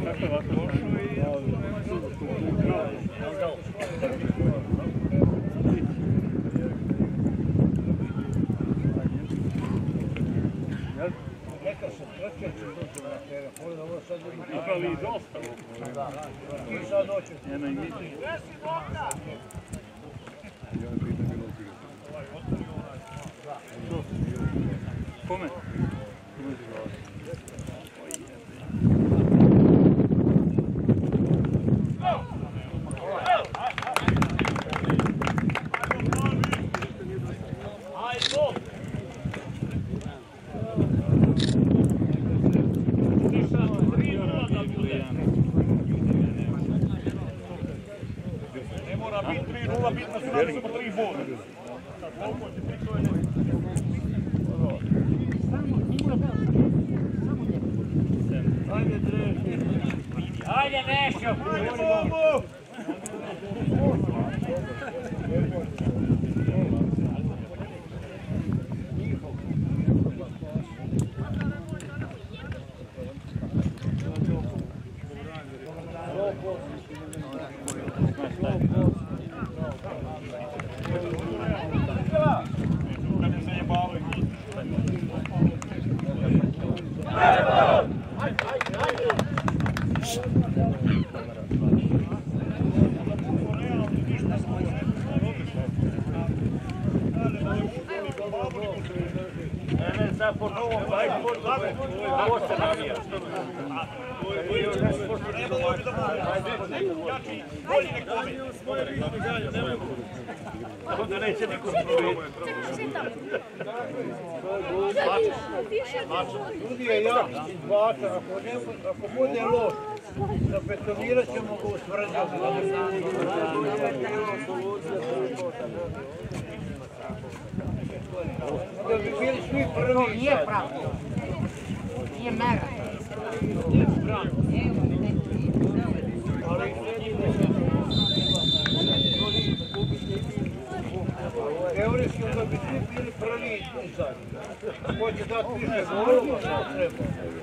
Neka se treće će doći na teren, možda ovo sad ljudi... Napravili i dosta. Da, i sad doći. Jedna i mislim. Kome? Ne mora biti 3-0, bitno su nam samo 3 boda. Ajde nešto! Po novom, daj ovo se navija. Bolje nekome. Onda neće niko Ljudi je jak izbačan, ako bude loš, zapetonirat ćemo ga u smrđavu. Da bi bili svi prvi. To nije pravo. Nije mera. Teorijski da bi svi bili prvi i zadnji. Ko će dati više golova, što treba.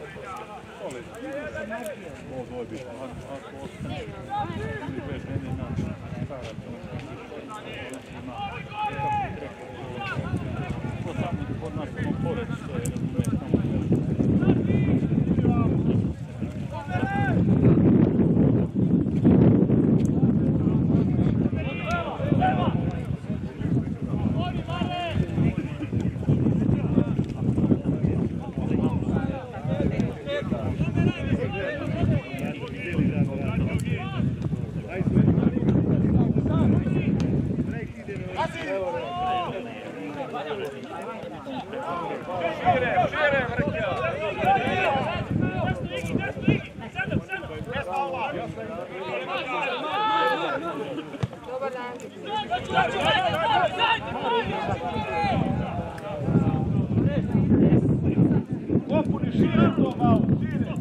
Popuni šire to malo, šire.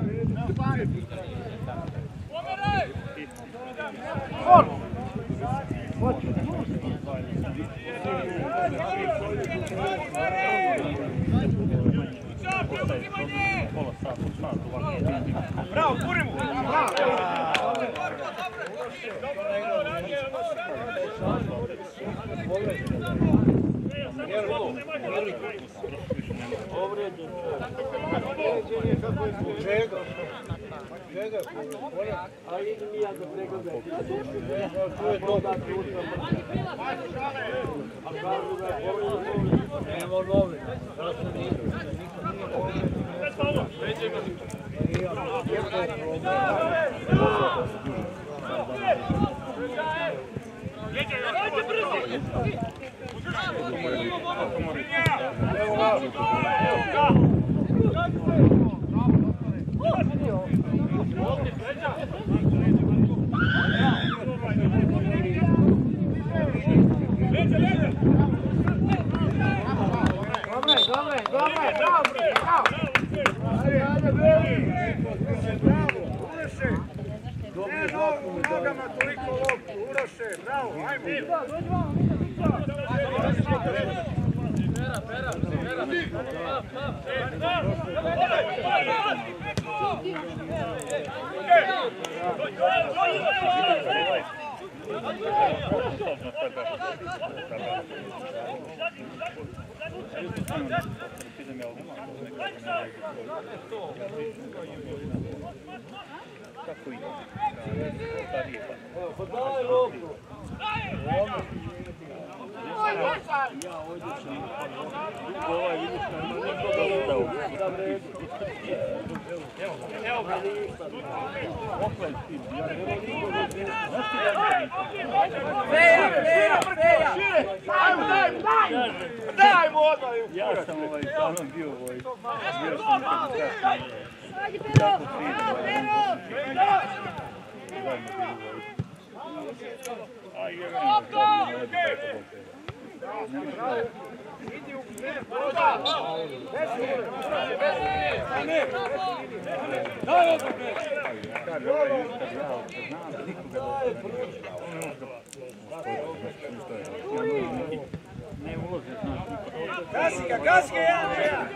Bravo, kurimo! Pera! Kako ide? Podaj ruku. Ovaj vidiš na nikoga udao. Evo ga. Oklen s tim. Znaš ti da Daj mu odmah! ja sam stvarno bio bio sam Ajde, Pero! Gasi ga, ja!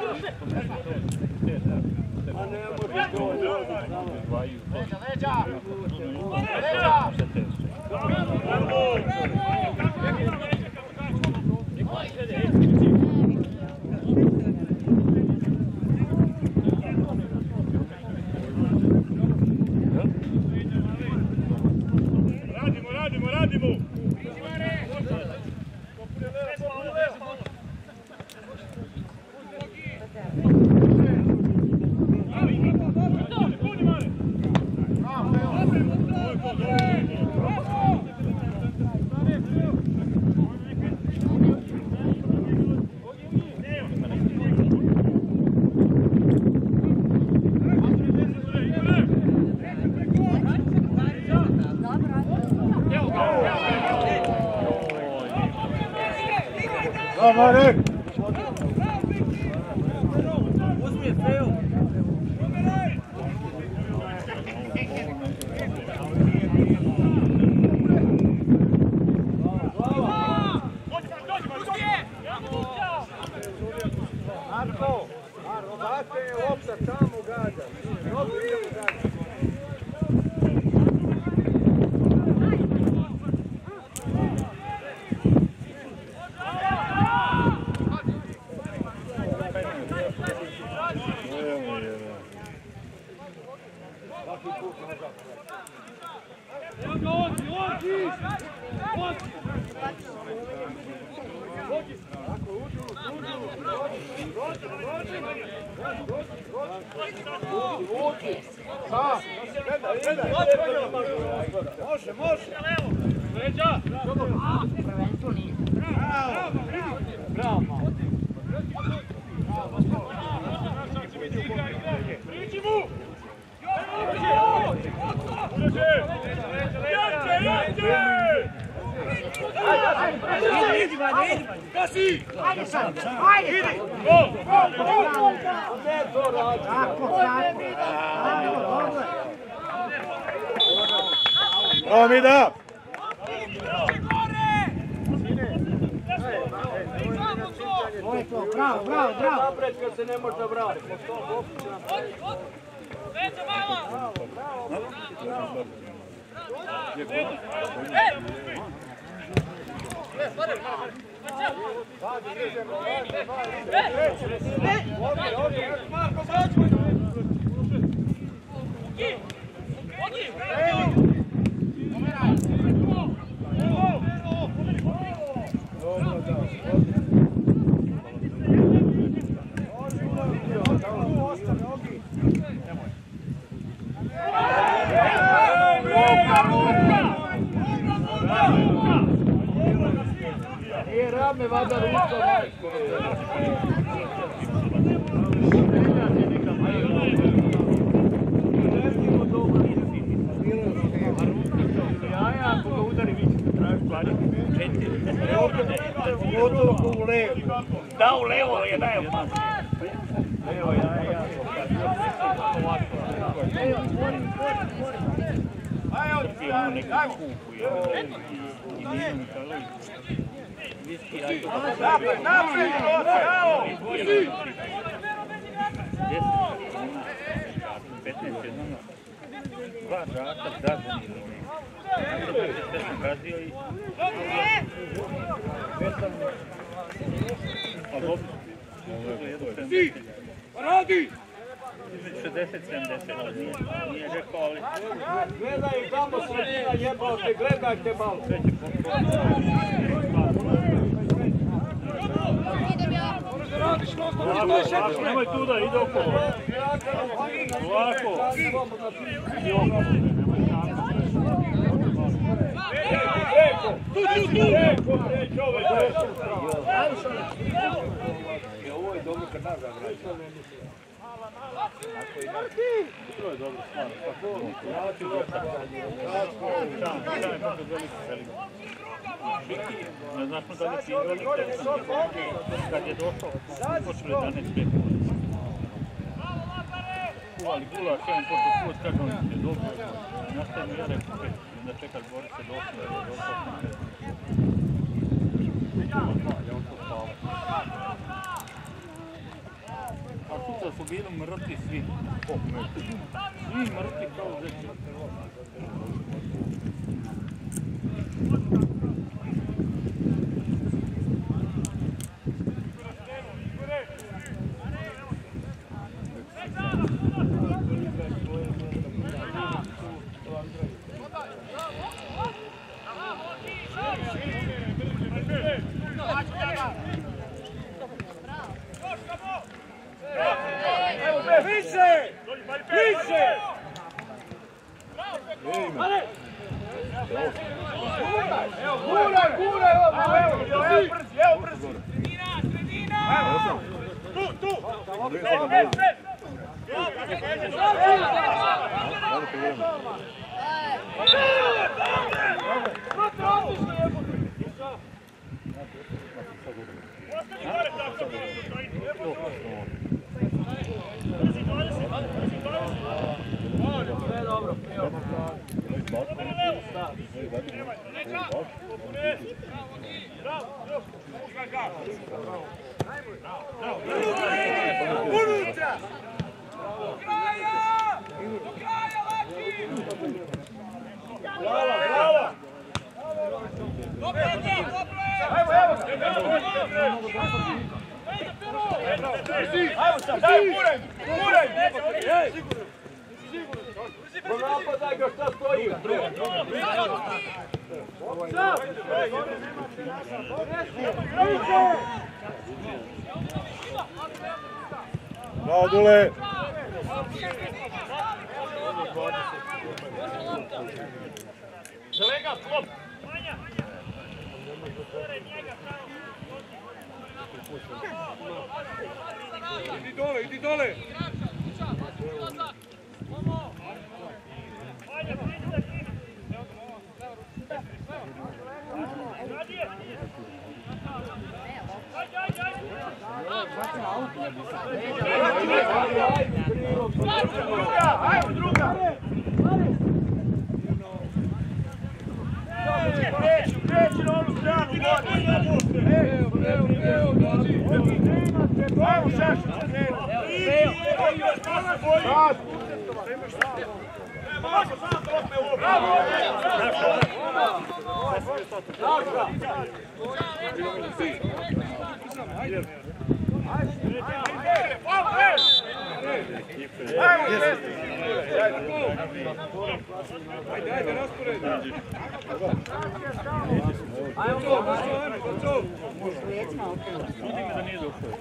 Radimo! Marek! Marko, ovako je lopta tamo gađa. Može! Leđa! Bravo! Priči mu! Ajde sad! Ajde! Bravo Mida! Bravo! Napred kad se ne može brati. Veća malo! Nije rame vada ruka. Ako ga udari, vi ćete tražiti planiti 4. Gotovo u levo. Da, u levo je daje. Evo ja. Napred! Bravo! Dva žaka, Dragan i Luni. Sve sam razio i... A dobro. Ti! Radi! 60-70, nije rekao, ali... Gledaj tamo sredina jebao te, gledajte malo. Nemoj tu da ide okolo. Ovako. Ovo je dobro kad naga vraća. To je dobro stvarno. Ne znaš smo da li ti igrali, kad je došao, počeli 11-5. Uvali gulaš, jedan počeo put, kažem li ti je dobro. Nastavim ja rekao, da čekaj Boris se došao, da je došao. A sutra su bili mrtvi svi. Svi mrtvi kao zeći. Napadaj ga šta stoji. Bravo, Dule! Zelega, klop! Idi dole, idi dole! Kreći na onu stranu, Evo Šašić, Ajde, rasporedi. Ajmo, Vidim da nije došao.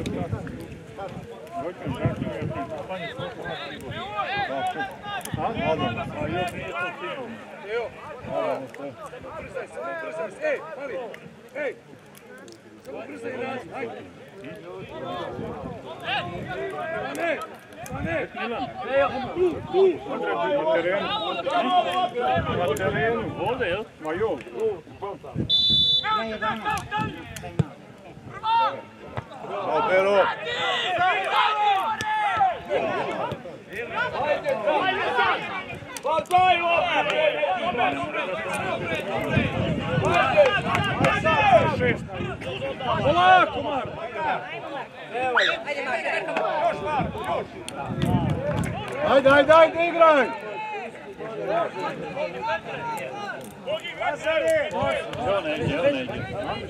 A još nije to sigurno. Evo. Brzaj, samo brzaj. Ej, pali. Ej. Samo brzaj i razi. Ajde. Ne. Tu. Na terenu. Na terenu. Ovdje, jel? Ma jo. Bravo, Pero. Polako, Marko. Ajde, Marko. Ajde, ajde, ajde, igraj! Evo ne ide, evo ne ide.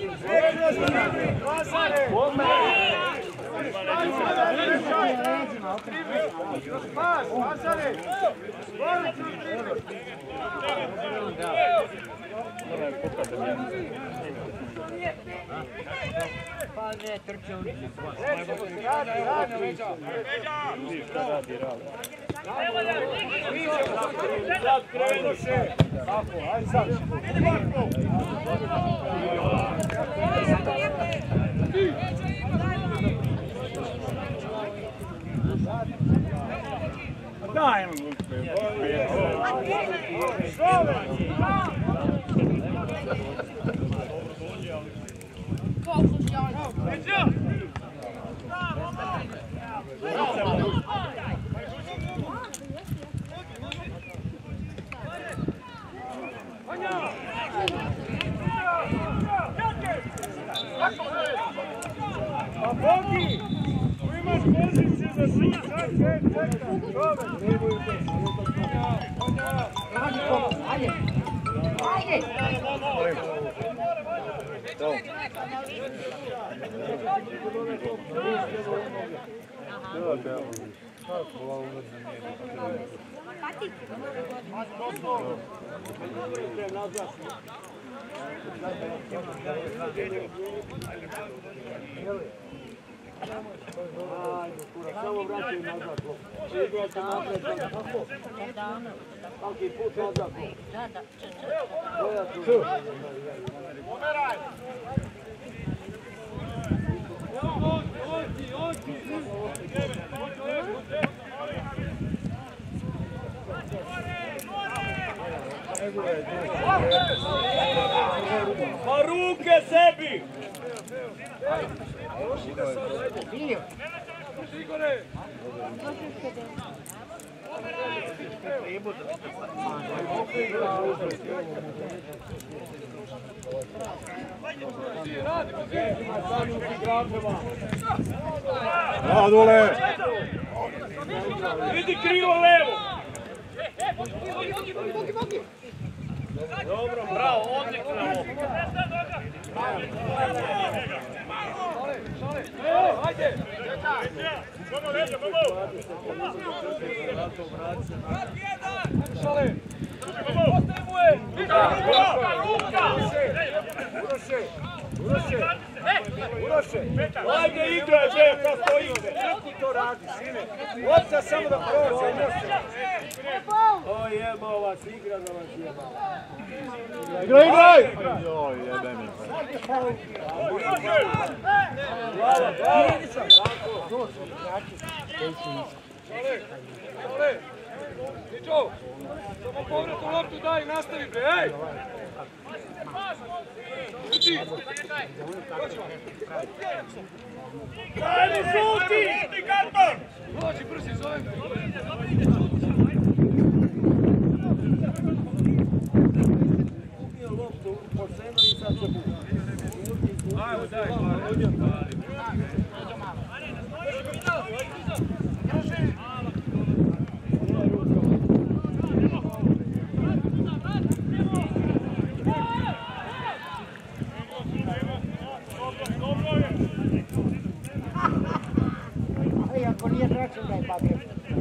Pa ne, trče u njih. Sad krenuše. Tako, ajde sad. Daj nam glupe. Pa Bogi, tu imaš poziciju za šut, sad čekaj, čovek, ne bojte. Ajde. Ajde. Samo vraćaj nazad. Igrajte napred. Svaki put nazad. Pomeraj! Pa ruke sebi! Igore! Radule! Vidi krivo levo! Dobro, bravo, odlično! Ajde! Samo leđa, malo! Šale! Ostaje mu je! Ruka! Uroše! Uroše! Uroše! Ajde igraj, be, kao stojite! Kako ti to radi, sine? Oca samo da prođe, može! O jebao vas, igra da vas jebao! Igraj, igraj! Joj, jebe mi. Bravo, bravo! Šale! Šale! Ničo! Samo povratnu loptu daj i nastavi, bre, ej! Uči! Daj mi šuti! Indikator! Dođi, brzi, zovem te! Ubio loptu po senu i sad se budu. Ajmo, daj, Ako nije tračen da je padeo.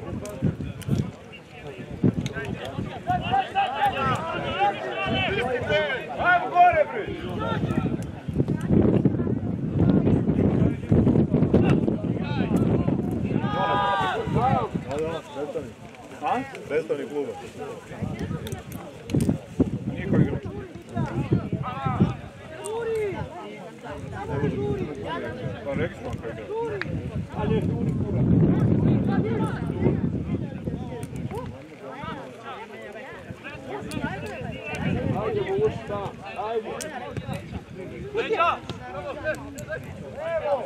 Ajmo gore, bre! Predstavnik kluba. Nije ko igra. Pa rekli smo ko igra. Ajde, Turi kura. Ajde, Vušta, ajde. Leđa! Evo!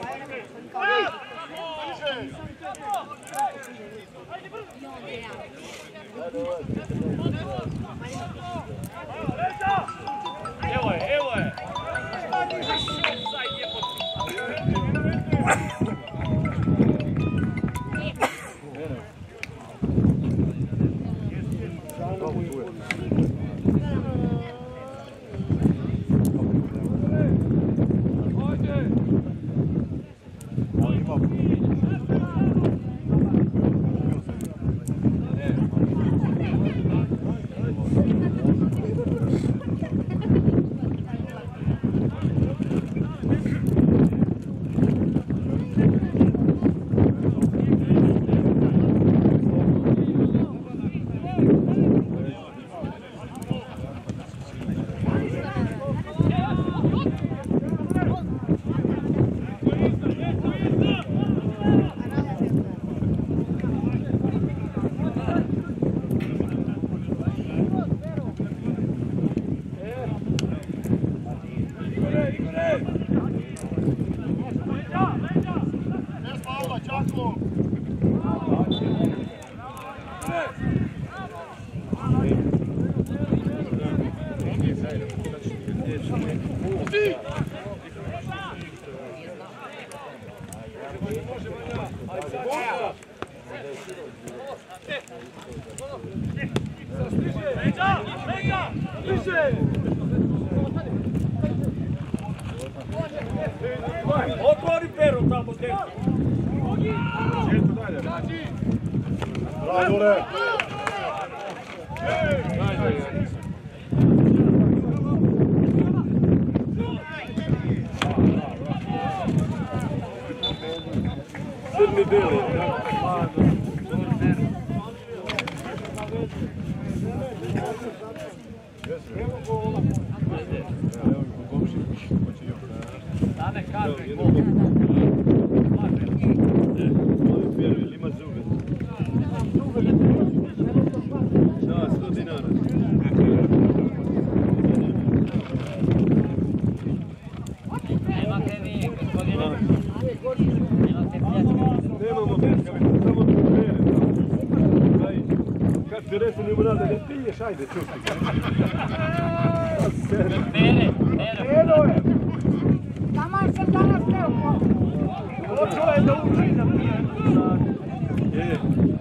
Evo je, evo je! dole! Crni beli. Dane kaže i Ima zube. Da, 100 dinara. Nemate vi, gospodine. Nemate pljačke. Nemamo petka, samo drugere. Kad ti resi limonada ne piješ, ajde čuti. Pere je. Taman sam danas teo. Počeo je da uči da pije. Je.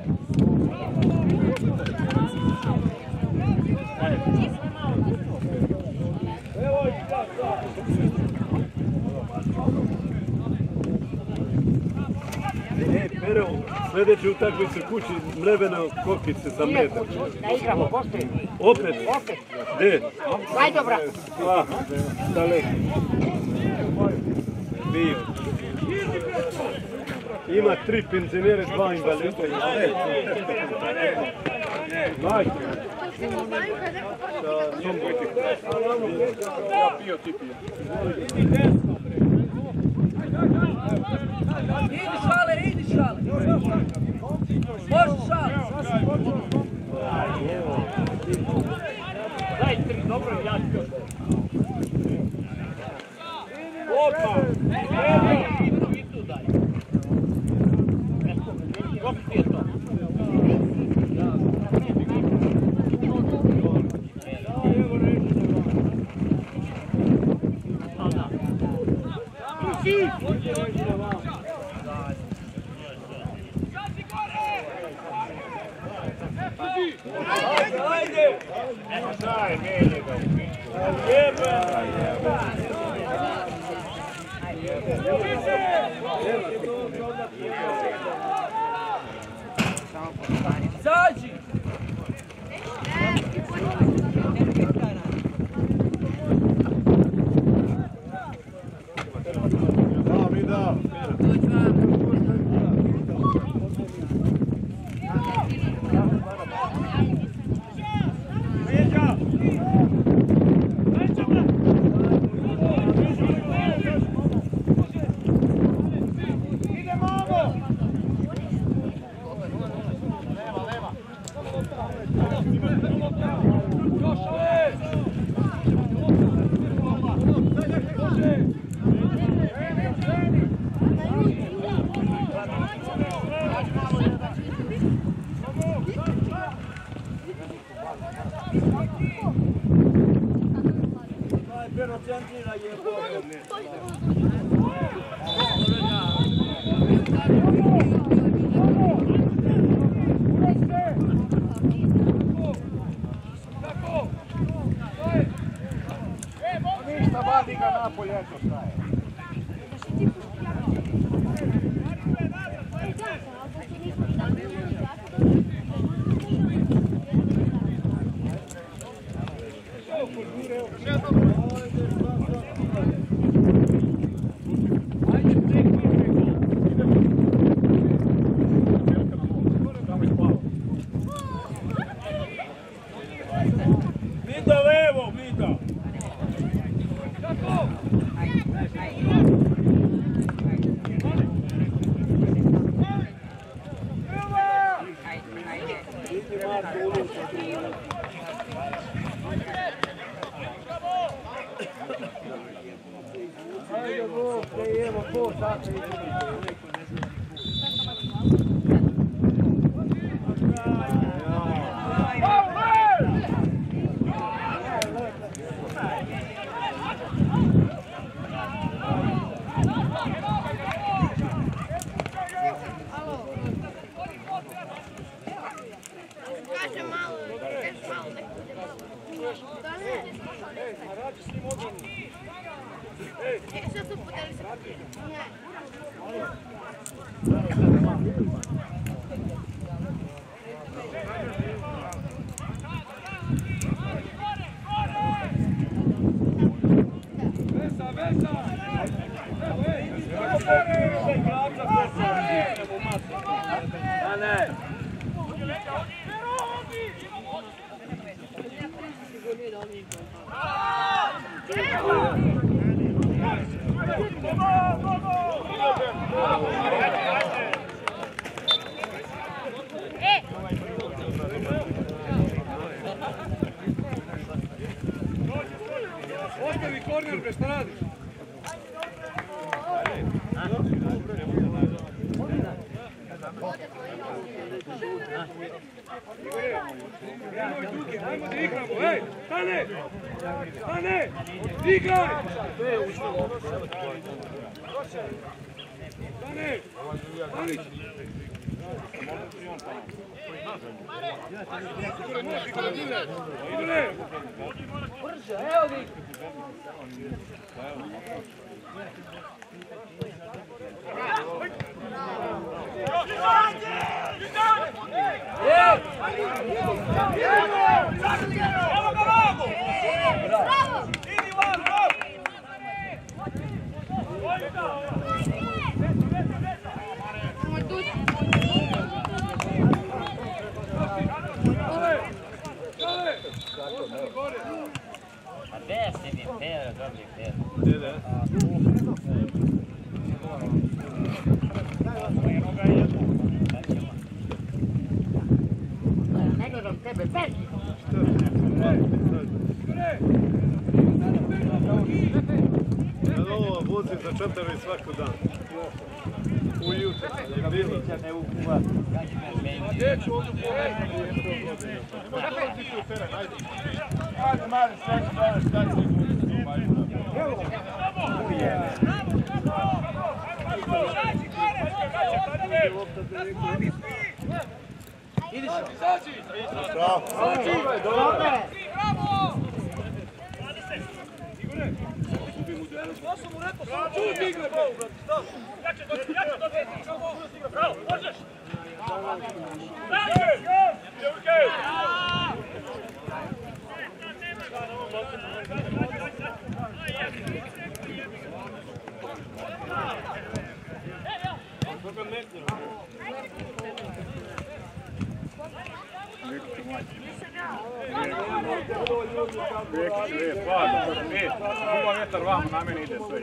Pero, sljedeći utakmicu kući mlevene kokice sa medom. Ne igramo, postoji. Opet? Opet. Gdje? Ajde, brate. A, daleko. Bio. Ima 3 penzionere, 2 invalida. Dajte. Ja pio, ti pio. Idi šale. Može šale. Daj 3, dobro, ja ću. Opa! I tu daj. Kako ti je to? Ajde! Daj, meni ga. Zađi! Da, mi da. Ništa, vadi ga napolje, eto staje. Vida levo, vida! Ajde, Bog, te evo ko tako ide. Kaže malo neko. Da ne. Sad su podeli se. Ne. korner, bre, šta radiš? Ajmo da igramo, ej, stane! Stane! Igraj! Stane! Stanić! Idule! Brže, evo vi! Evo ga Rogo! Idi van, Rogo! A gdje si mi pera, dobri pera? Ne gledam tebe, bez! Ovo vozi za 4 svaki dan. Ujutro. Djeću, ovdje Ajde, Mari, sve što danas, šta će Idiš, izađi! Bravo. Igore! To sam mu rekao, samo čuti igre, bravo, brate, stav! Jače dođe! Bravo, možeš! Kuba vjetar vamo, na meni ide sve.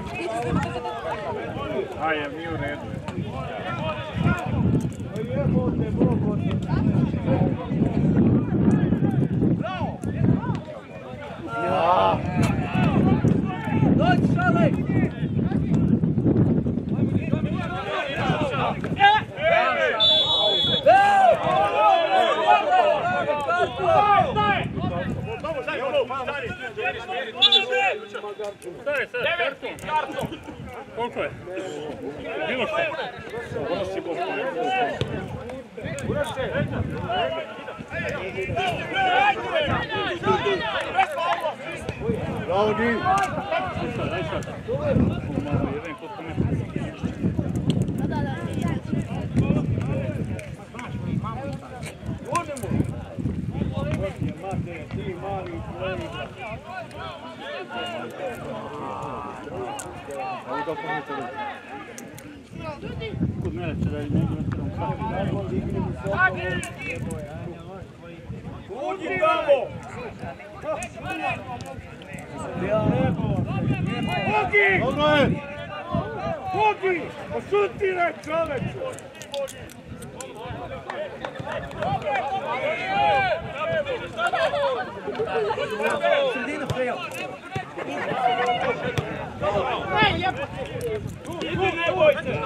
Ajde, mi u redu. Dođi, šalej! Stari, sad, karton. Koliko je? Bilo što? Prosi Bog. Bravo, Di. Daj sad. Jedan koliko ne. Kod mene će da ne igram Uđi tamo! Bogi! Dobro je. Bogi! Pošutiraj, čoveče! Sredinu prejel. Idi, ne bojte!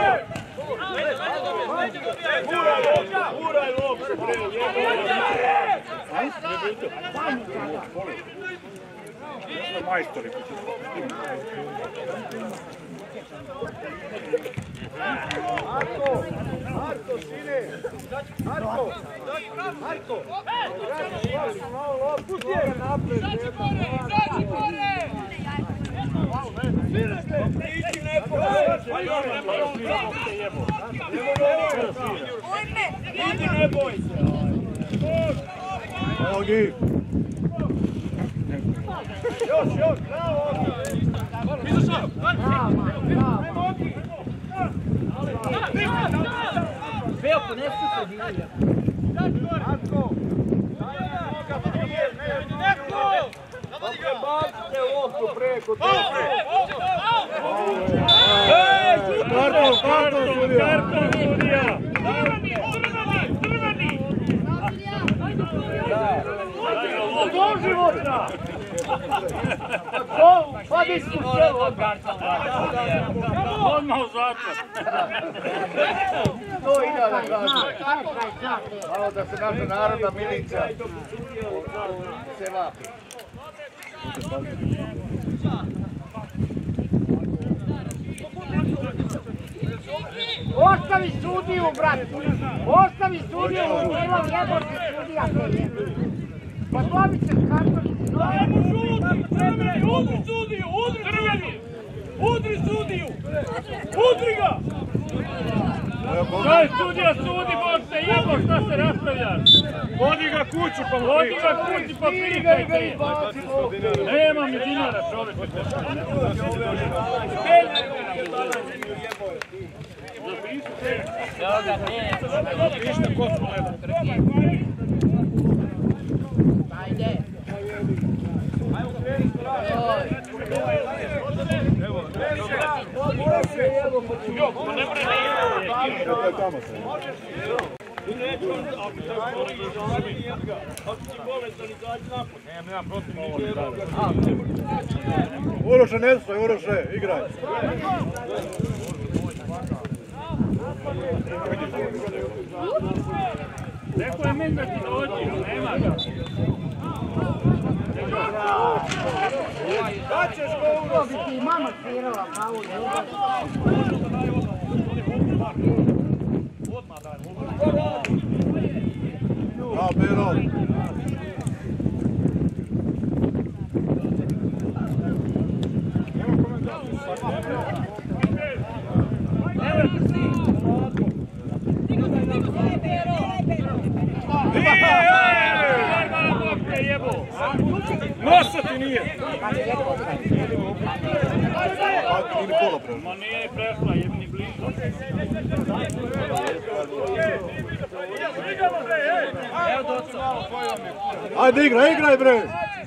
Uraj loptu, Majstori. Marko, sine. Marko. Malo loptu, gore napred. Izađi gore! Iđi neko! Idi, ne boj se! Bogi. Još, bravo! Izašao! Velko, ne su se divlja. Marko! Bacite loptu preko toga! Karton, sudija! Do života! Pa di smo sve odmah. Odmah u zatvor. To ide da kaže. Malo da se naša narodna milicija se vapi. Ostavi sudiju, brate! Ostavi sudiju, nema jebote sudija te jebe. Pa dobit će kartonicu. Ajmo šuti, crveni, udri sudiju, udri crveni! Udri sudiju! Udri ga! Daj sudija, sudi, Bog te jebo, šta se raspravljaš? Vodi ga kuću pa Vodi ga kući pa pričajte. Nema mi dinara, čovječe. Ništa kosmo leda. Ajde. Uroše, ne stoj, Uroše, igraj. Neko je meni da ti dođi, nema ga. To bi ti mama svirala kavu. A, Bero. Nosa ti nije! Ili pola prema. Ma nije ni prešla, je ni blizu. Ajde, igraj bre!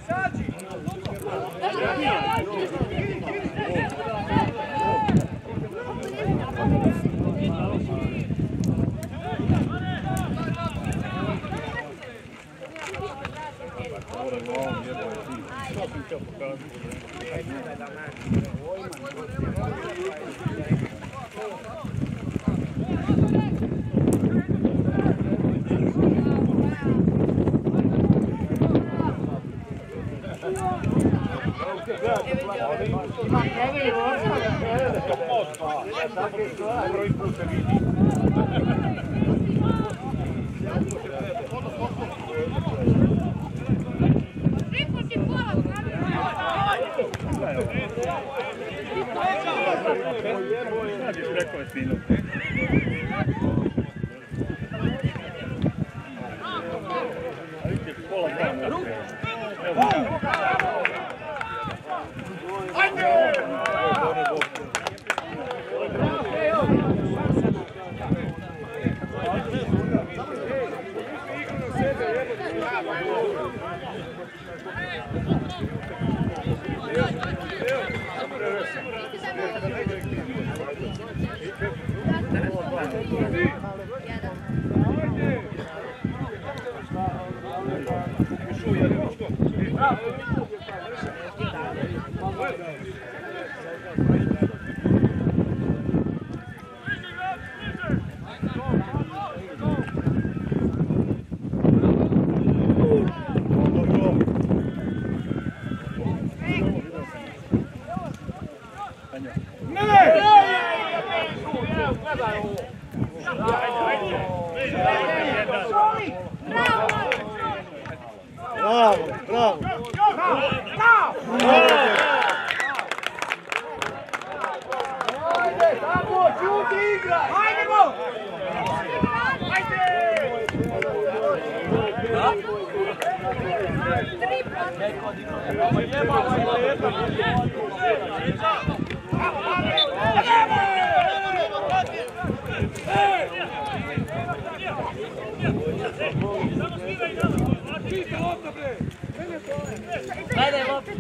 Rekao je sinu. Pola kamera. Bravo! Ajde, tako, čuti igraj! Hajdemo! Ajde, lopte.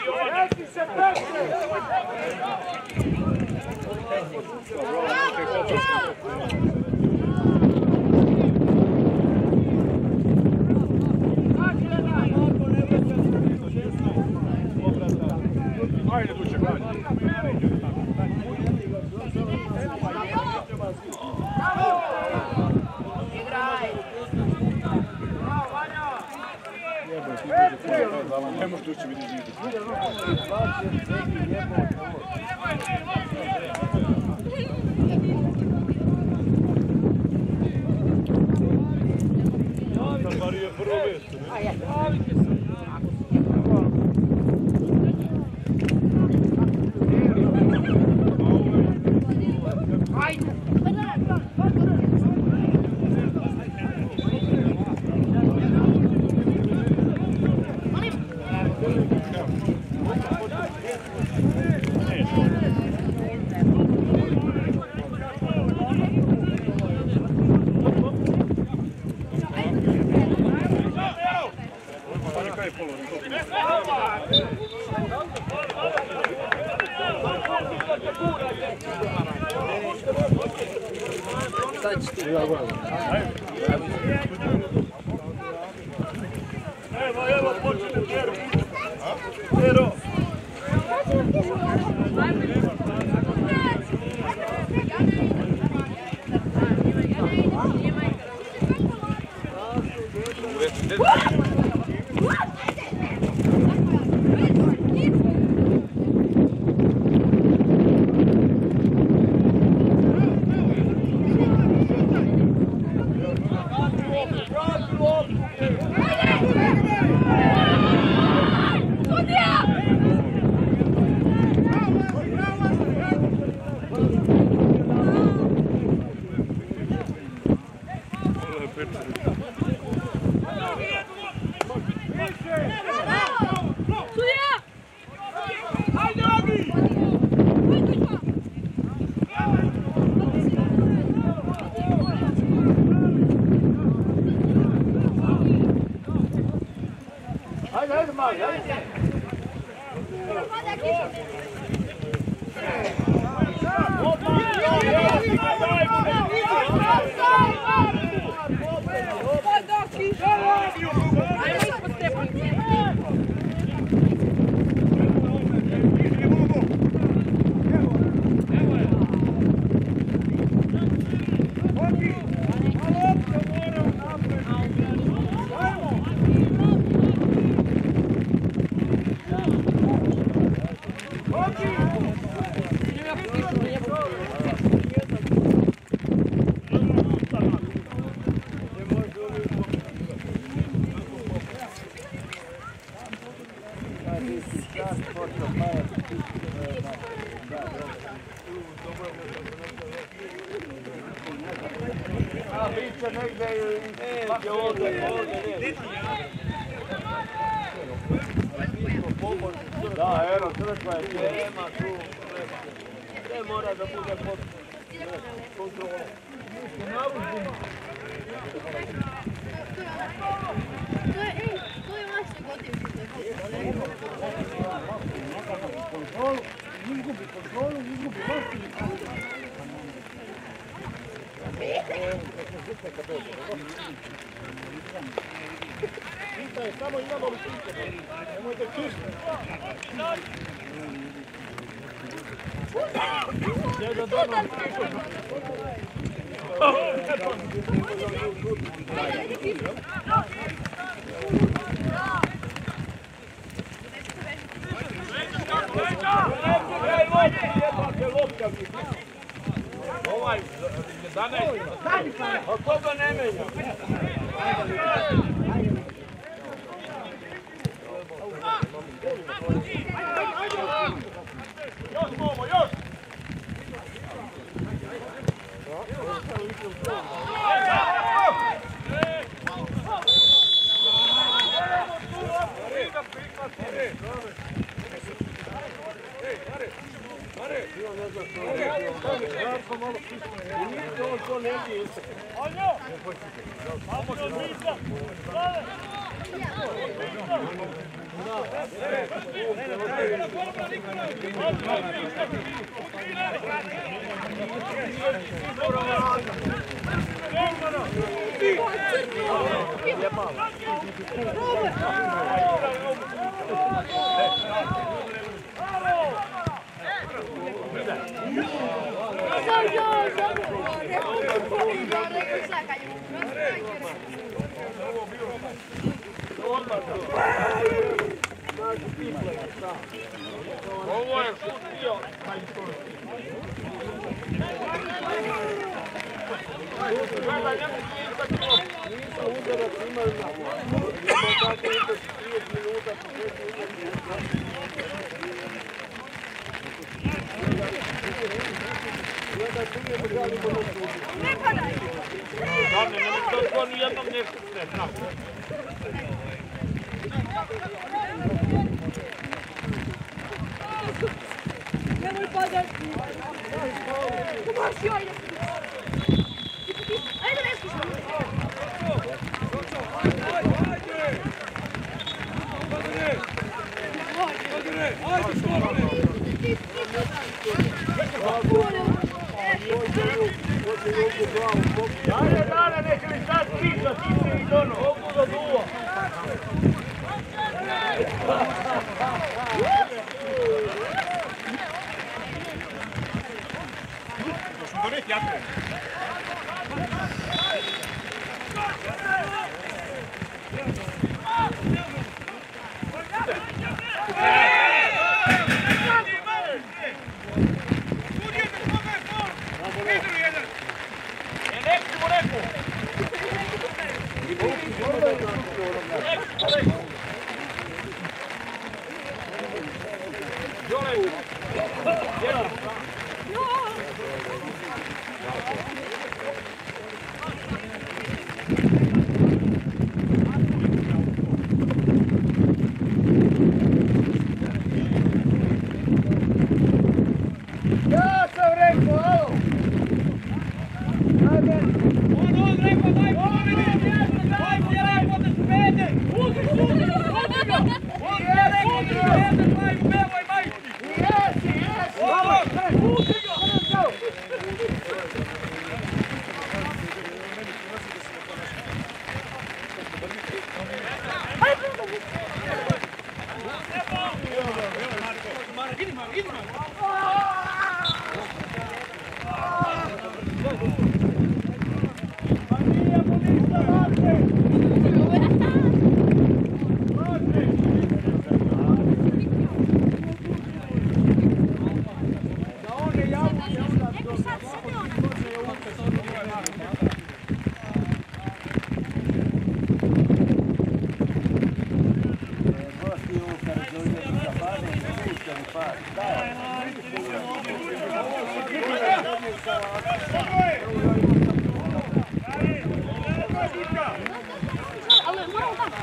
Reci se Petre! Ajde, Duče, gledaj. Ne može Duče vidi živi. Bar je prvo mjesto, ne? Evo, počne Pero. Pero. Da, evo, crkva je tema tu. Sve mora da bude pod kontrolom. To je vaše godine. Kontrolu, izgubi kontrolu, izgubi vašu. Pita je samo imamo li pita. Nemojte čišti. Sjeda doma. Ovaj, 11. A koga ne menja? Još, Momo, još! Mare! Žarko malo stisne. I niste on to negdje isto. Anjo! Vamos, Žmica! Slave! Ovo je šut bio. Gledaj, ne mogu izdati to. Nisam udarac imali na ovo. Imamo tako izdati 30 minuta po 5 Gledaj, tu je državimo na sudu. Ne padaj! Dame, ne mogu to nijednom nešto sve, tako. Nemoj padaj! Umaši, ajde! Ajde, ne skušam! Ajde, Dane, neće li sad priča, ti se i dono. Mogu da duva. Ja sam rekao, alo! Ajde! Ale moram tam!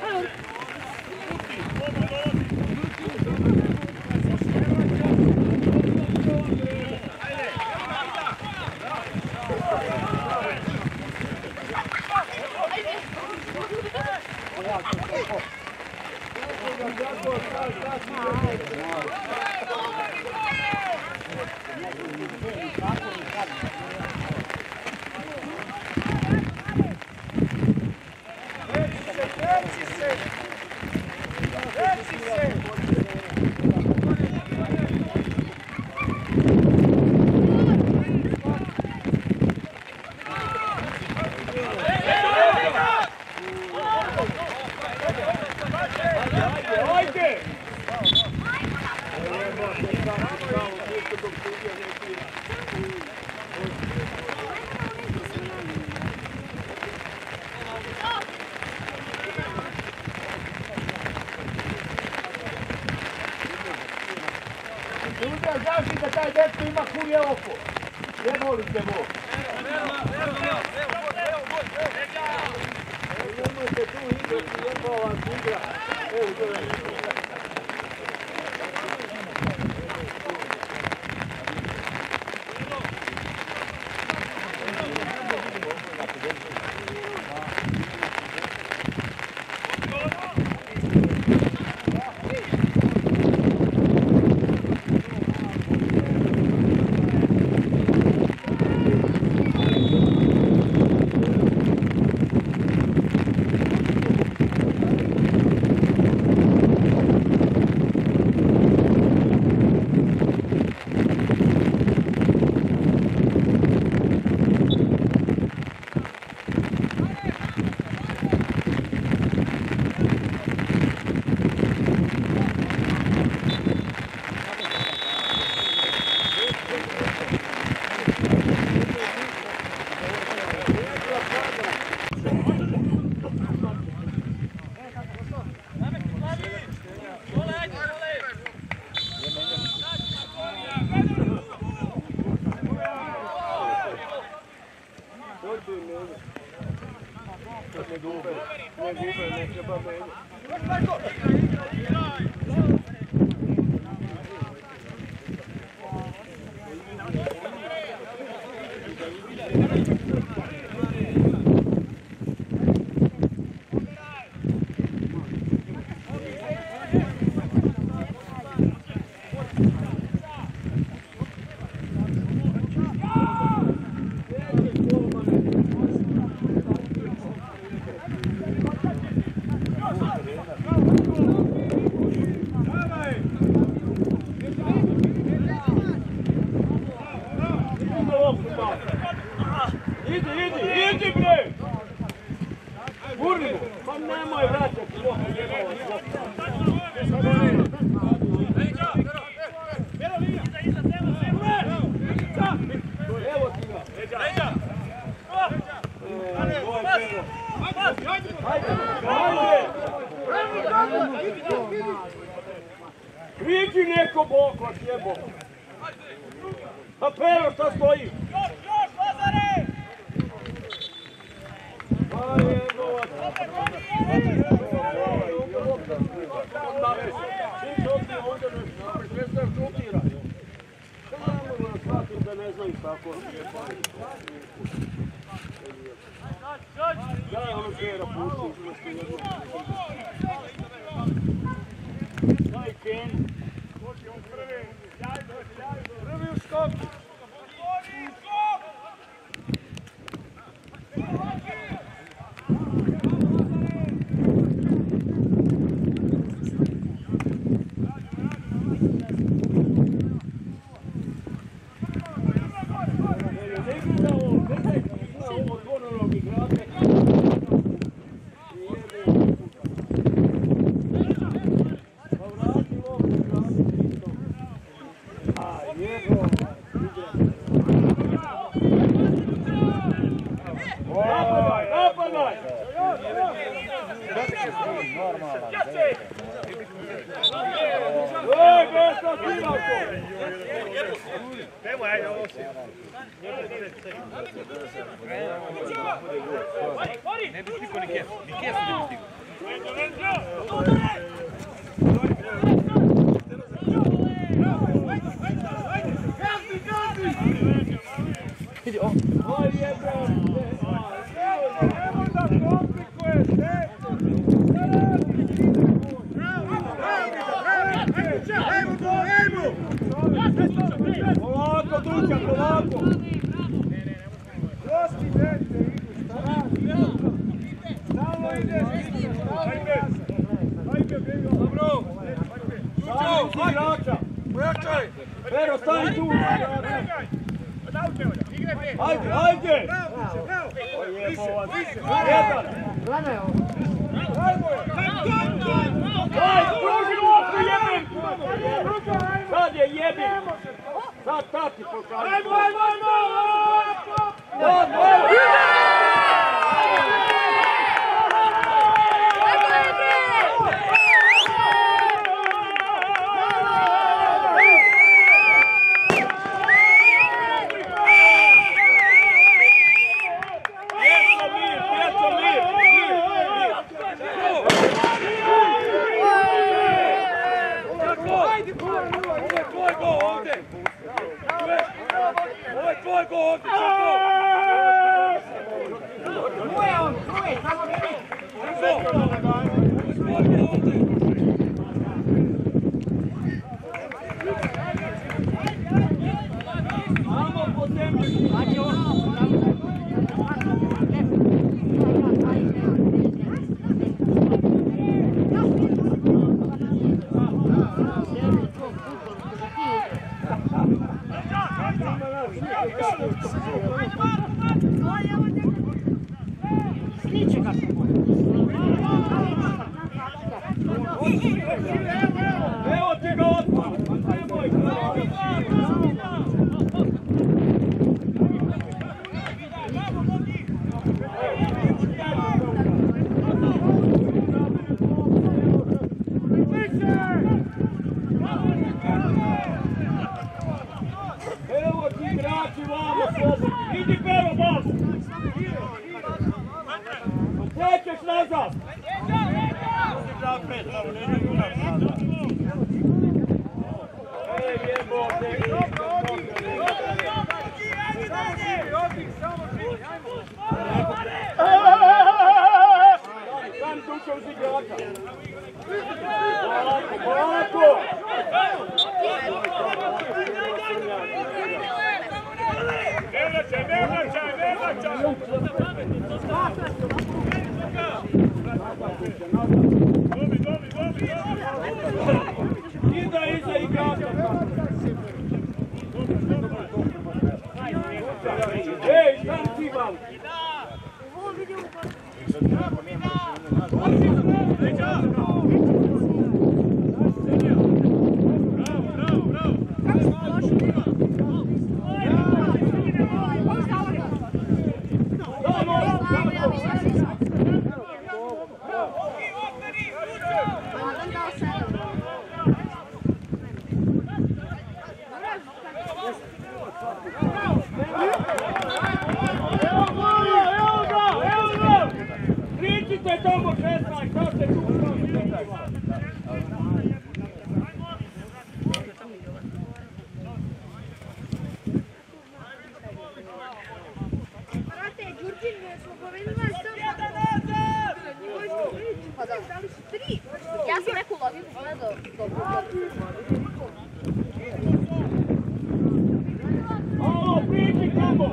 Ljudje, znaš da taj dečko ima kurje oko. Ne volite Bog. Nemojte tu igrati, jedva vas igra. Evo, gledaj. ne gube, ne treba meni. Idi bre! Gurni mu! Pa nemoj vraćati loha jebala svojka. Evo ti ga! Kriči neko bokva jebo! A Pero šta stoji? Još, Lazare! Prvi u skoku! Ne bi sliko ni kesu ne bi sliko. Polako, Duća, polako! Prosti dete, idu, šta radi? Stalno ideš, hajde, bilo. Dobro! Stani tu igrača! Pojačaj! Pero, stani tu! Hajde, hajde! Jedan! Gledaj ovo. Hajde, pruži loptu, jebim! Sad je jebim! Sad tati pokaži! Ajmo, ajmo, ajmo! Evo ti ga odmah! Evo ti igrači vamo, idi Pero, bas! ne vraćaj! Iza igrača! Ej, šta ti vam? Ja sam neku logiku gledao. Alo, priđi tamo!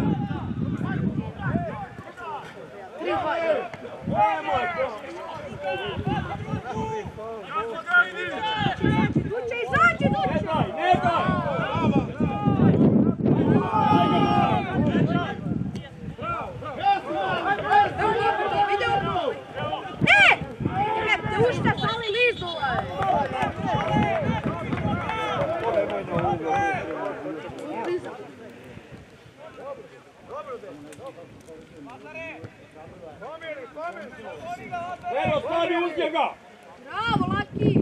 Duče, izađi, Duče! Ne daj! Ne! Te ušta fali Lizola! Evo, stavi uz njega! Bravo, Laki!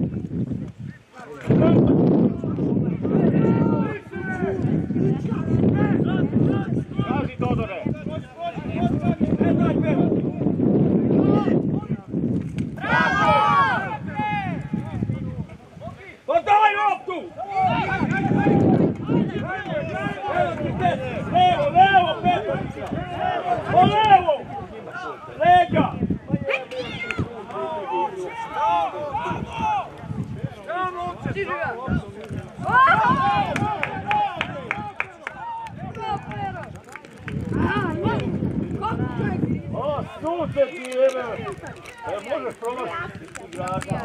Kaži Todore! Pa daj loptu! Levo, Petrovića! Po levo! Leđa! O, sunce ti jebe! Možeš promašiti igrača.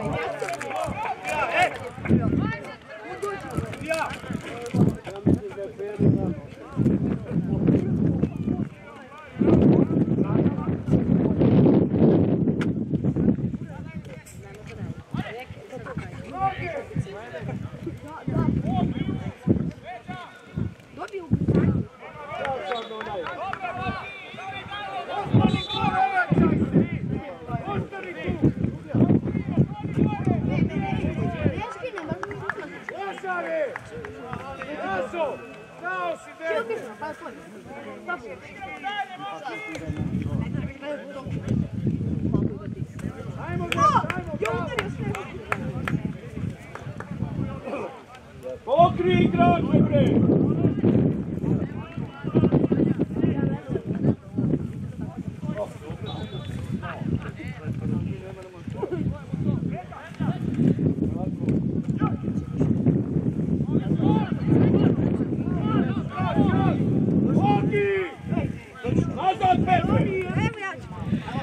Pokri igrače, bre! Nazad, Petre! Evo ja ću.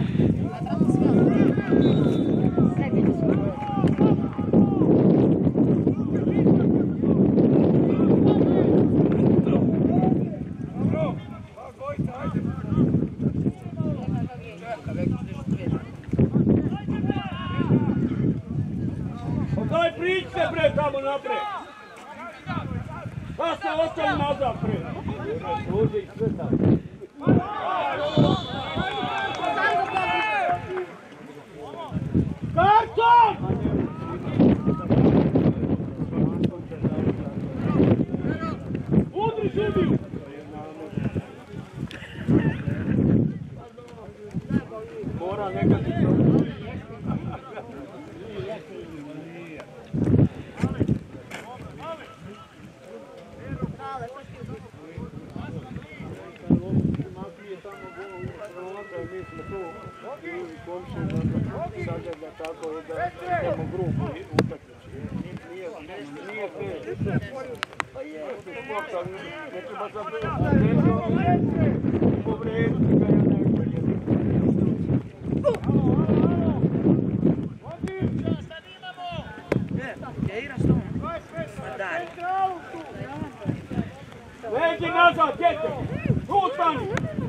Daj priđite, bre, tamo napred! Pa se ostali nazad, bre! Karton! Udri sudiju! Mora nekad... Tako da imamo grupu utakmice. Nije fair. Pa je, sport, ali ne treba zabiti. Leđi nazad, djete! Tu stani!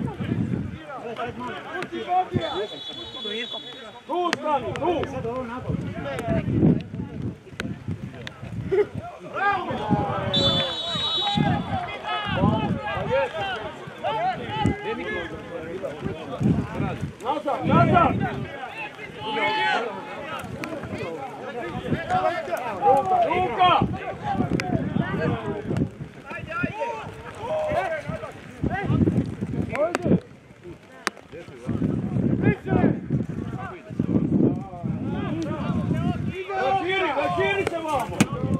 Tu stani, tu! Nazad, nazad! Luka! Raširi se vamo!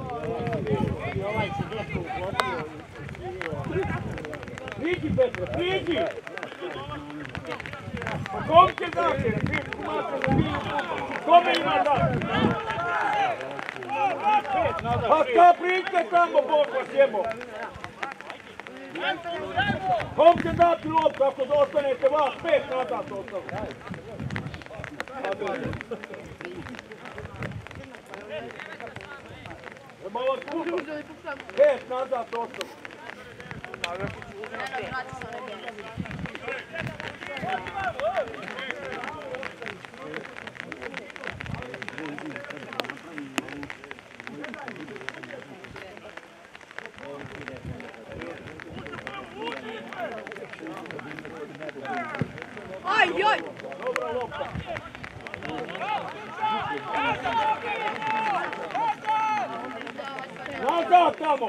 Priđi Petre, priđi! Kom će dati? Kome ima dati? Pa šta priđite tamo, Bog vas jebo! Kom će dati loptu ako dostanete vas? 5 nazad ostavljaju. Malo skupa. 5 nazad ostavljaju. Aj, joj! Dobra lopta. Nazad tamo!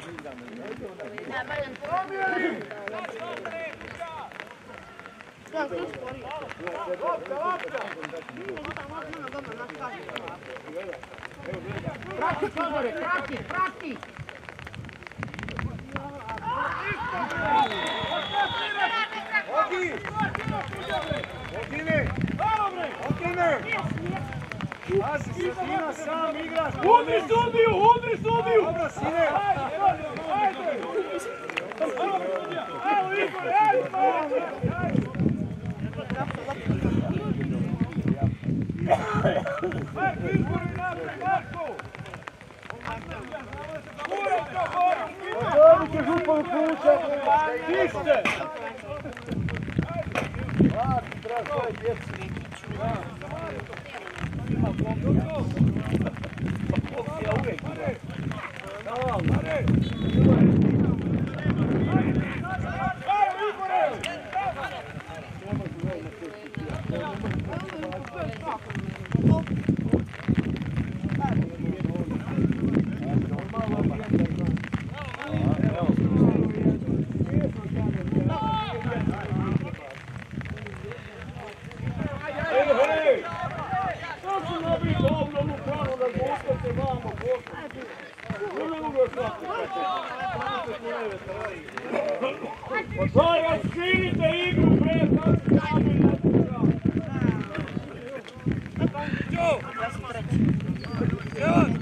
Prati, Igore, prati, prati! Pazi, Sredina sam igraš! Udri sudiju, udri sudiju! Dobro, sine! Evo, Igor, Marko, izbori napred, Marko! Dobro će župan kuća! Tiste! Marko, treba svoje djece. Ja uvijek idem. Sada skinite igru, bre! Ćo! Evo!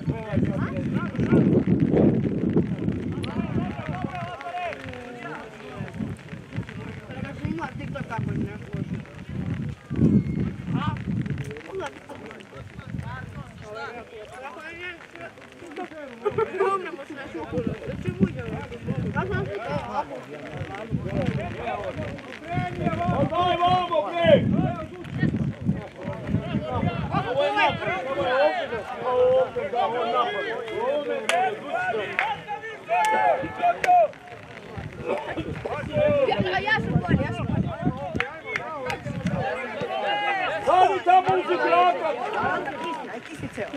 Daj vamo, bre! Ovo je napad, ovo je ovdje, da, ovo je napad. Ovdje je Ja sam bolje, ja sam bolje. Sadi tamo uzi graka! Aj ti si ceo.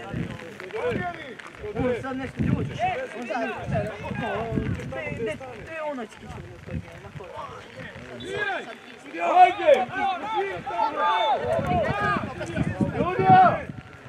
Ovo sad nešto ljuđeš. To je ono čkićemo koji je na koju. Ajde! Ljudja!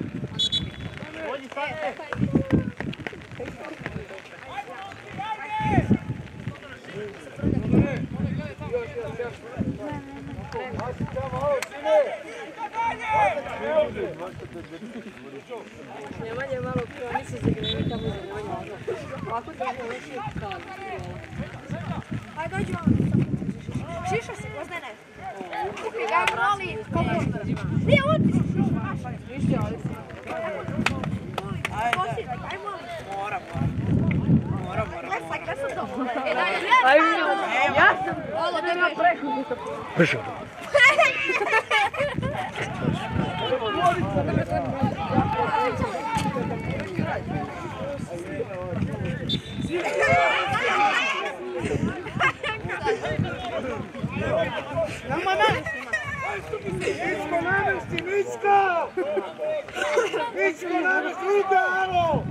Nemanje malo prvo, nisi zagrani tamo za manje. Ovako ti je nešto stalo. Ajde, Šiša se, možda ne. Ja molim, nije otiši šiša. Mišlja, ali se. Posivaj, aj molim. Moram. Glesaj, kada sam to? Ja sam. Ovo, nema preko. Brzo. Mičko namesti, Mičko! Mičko namesti, idealno!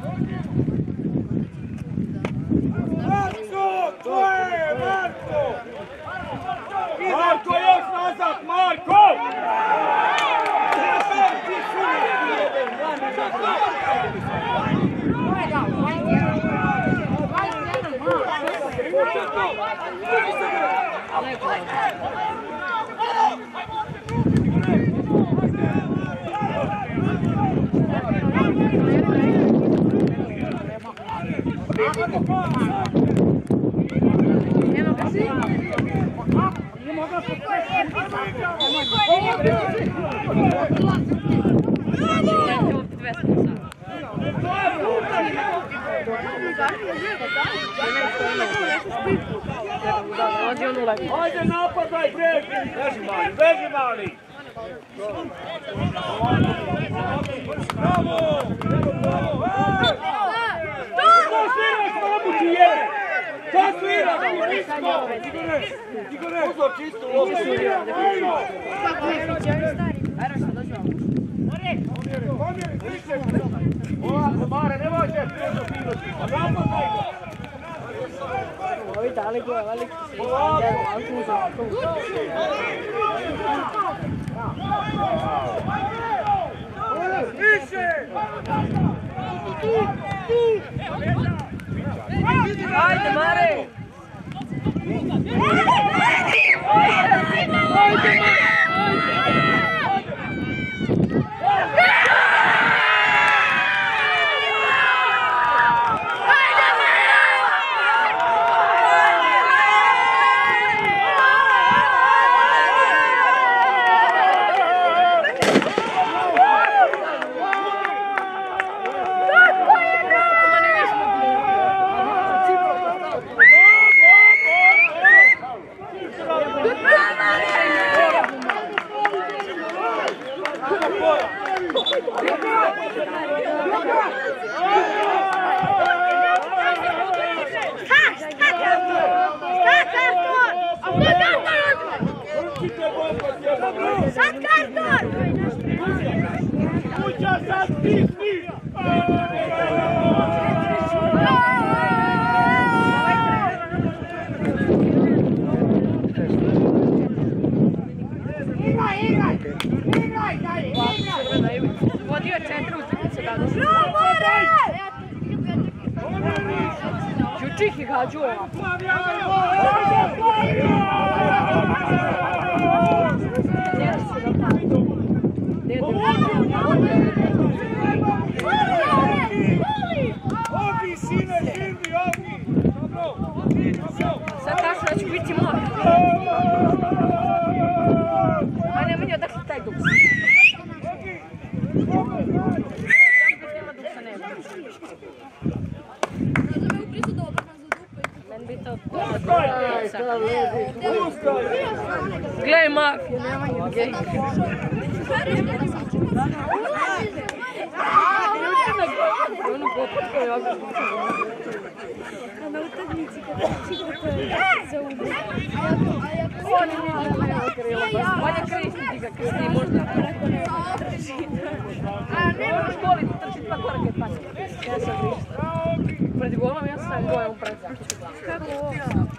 Marko, tvoje, Marko! Marko, još nazad, Marko! Ajde napadaj, beži mali! Bravo! Što sviraš, babu ti je? Što sviraš, Miško? Igore! Uzor čistu lopu. Pomjeri, više! Ovako, Mare, ne može! Napadaj ga! Ovi dali go, ali ajde, Mare! Vodio je centar utakmice danas. Juče ih je gađao ovako. Ogi, sine, živi, ogi! Sad kažu da ću biti mora. A ne meni odakle taj duks. Gledaj mafiju, nemoj gej. Ono popotka je ovdje. Na utakmici kada čitate za ubi. Oni ne krila. Valja krišti ti ga krišti, možda. A ne možeš školi trčiti 2 korake i pati. Ja sam krišta. Pred golom ja sam dvoje upred zaključu. Kako ovo?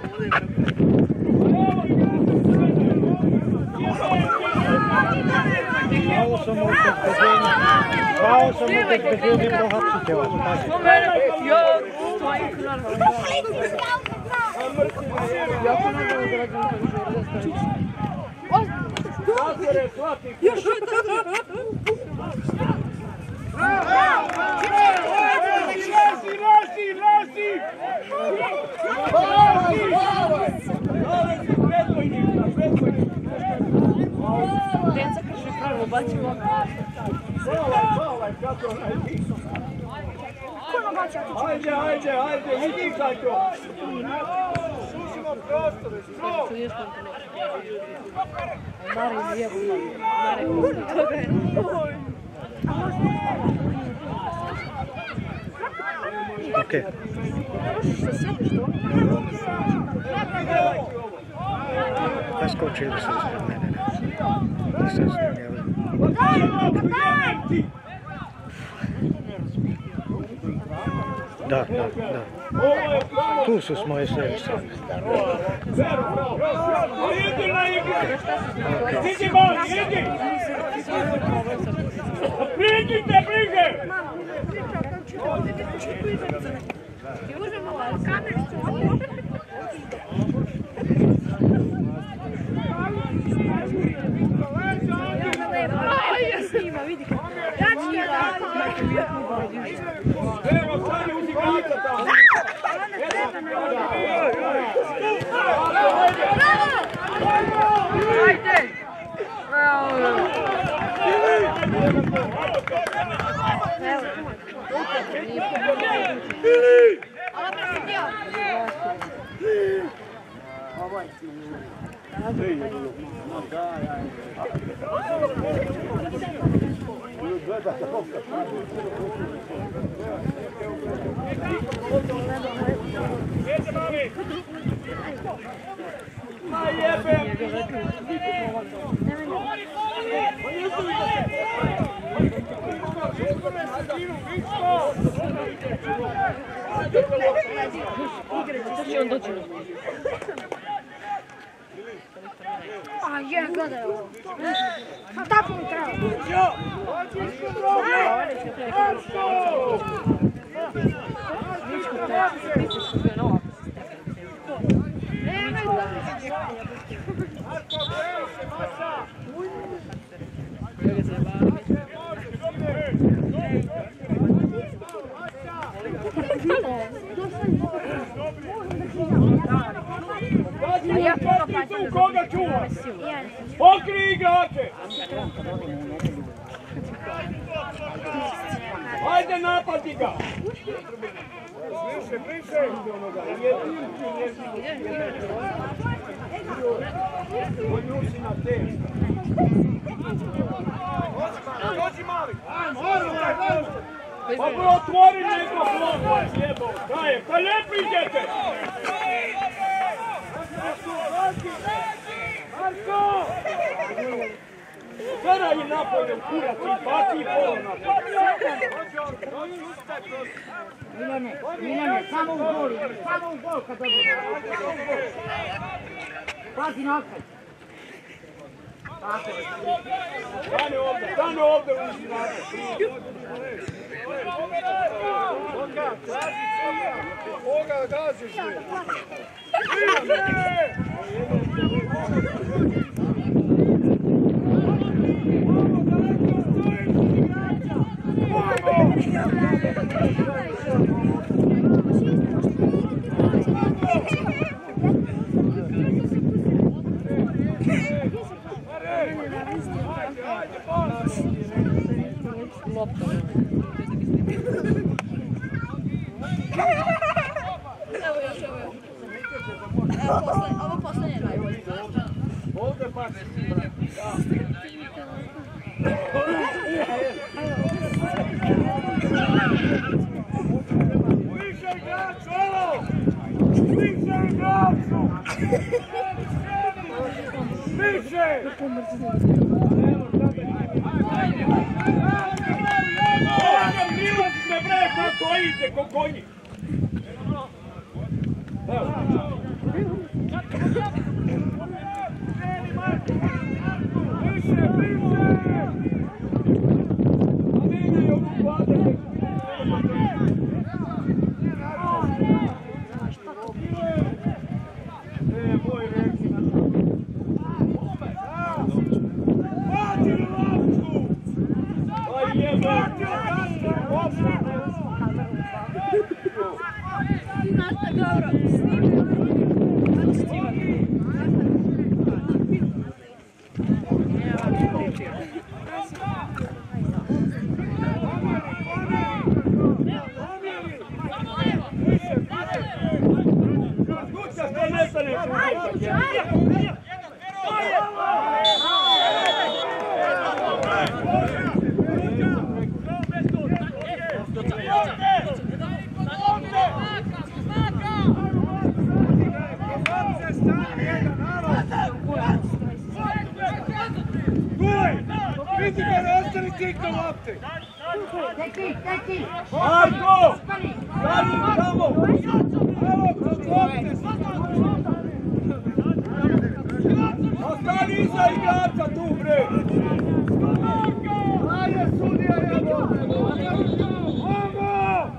Malo sam obezbeđenje prohapsite vas. Ja stojim kralj. Jako nadal građan još Lazi! Ajde, idi kaj to. Sušimo prostore, strog. Okej. Preskočili su ispred mene. Nisam snimio. Da. Tu su s moje sve strane. Idi na igru! Idi malo, idi! Priđite, brige! Evo, stani uz igrača tamo! Ajde! A je, gledaj ovo. A tako mi treba. Koga čuva? Pokri igrače! Ajde, napadi ga! Bliže! Odnosi na te! Dođi mali! Pa otvori neko blok! Daje, pa ne priđete! Marko! Sada je napolje u kurac i baci polo napolje. Miljane, samo u gol kad dođe. Pazi na okret. Stane ovdje u iznade. Koga gaziš li? Ovo poslednje najbolje. Ovdje pa Više igrač, ovo! Više igraču! Više! Prilazite bre, kako idete, ko konji! Više, više! A menjaj ovu badete! Moj reci na to! Vadi loptu! Aj jebe! Znaš šta, dobro, snimio. Marko! Stani tamo! Evo, kroz lopte! Ostani iza igrača tu, bre! Ajde, sudija, evo! Ovo!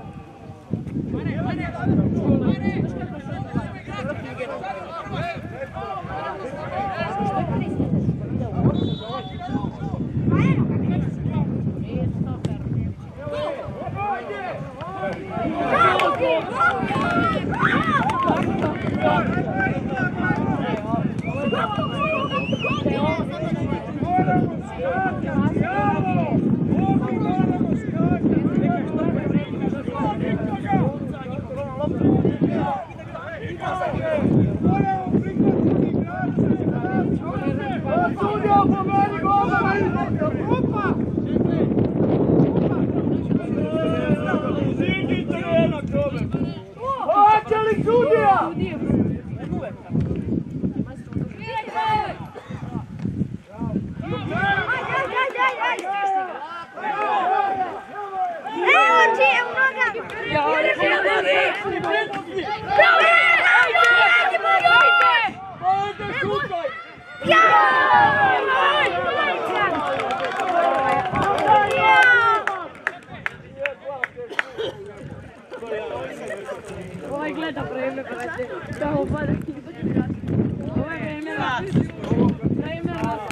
Ovaj gleda vreme, brate. Samo pada. Ovaj vreme rad. Vreme rad.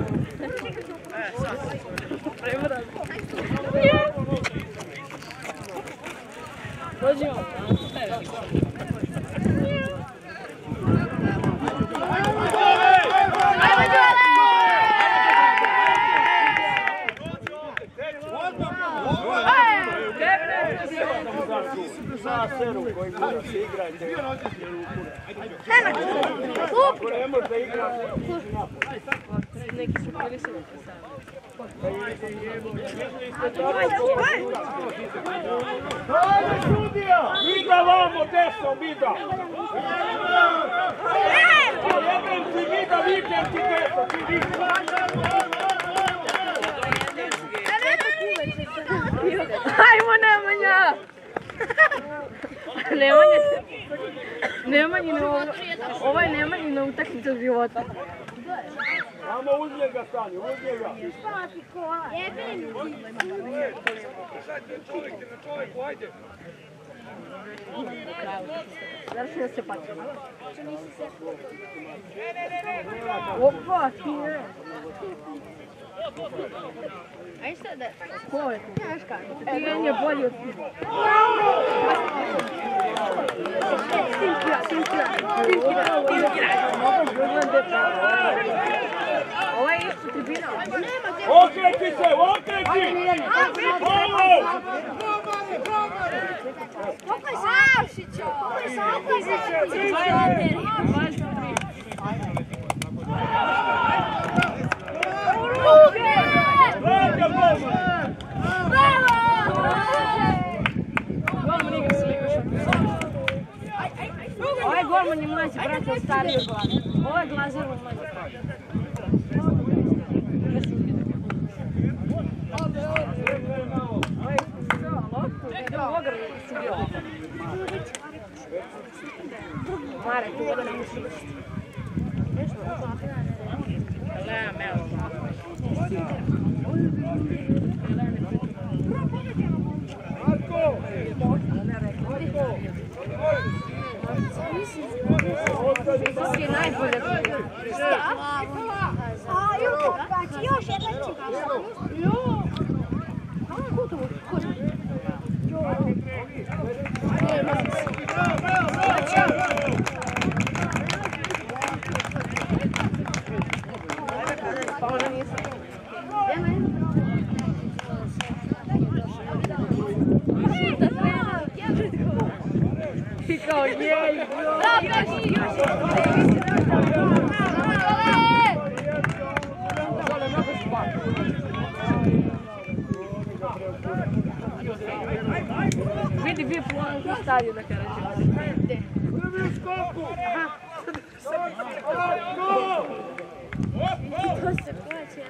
Vreme rad. Dođimo. Seru koji se igrajte. Ne može igrati. Neki su bili se Ajde, sudija! Igra vamo, desno, vida! Jebem ti vida, vidim ti desno, ti vida! Ajmo, Nemanja! Ovaj Nemanjina utakmica života. Samo uz njega stani, uz njega. Završi da se pače. Opa, ti je. Ajde sada. Ko je tu? Tijen je bolji od ti. Ovo je isto tribina. Okreti se, okreti! Ovo! Koliko je Savšića? Koliko je Savšića? Ovaj golman je mlađi, brate, od starije glave. Ovo je Glazerov mlađi. Mare, tu voda ne musi ići. Gledam, evo. Marko! To je najbolje. Još jedan čekaj. I kao jej! Još! stadion na Karadžiću. Prvi u skoku! To se plaće.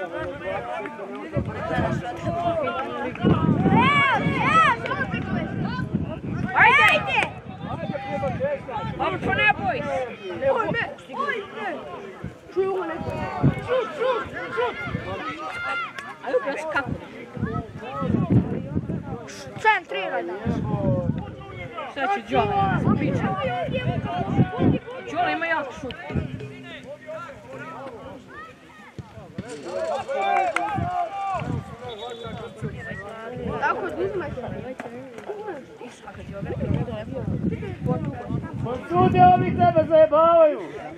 Ajde! Općo ne boj! Čuj ovo neko. Šut! Ajde upravo kako? Centriraj da. Sad će Đola piće. Đola ima jak šut. Tako oduzmajte. Sudi, ovi tebe zajebavaju!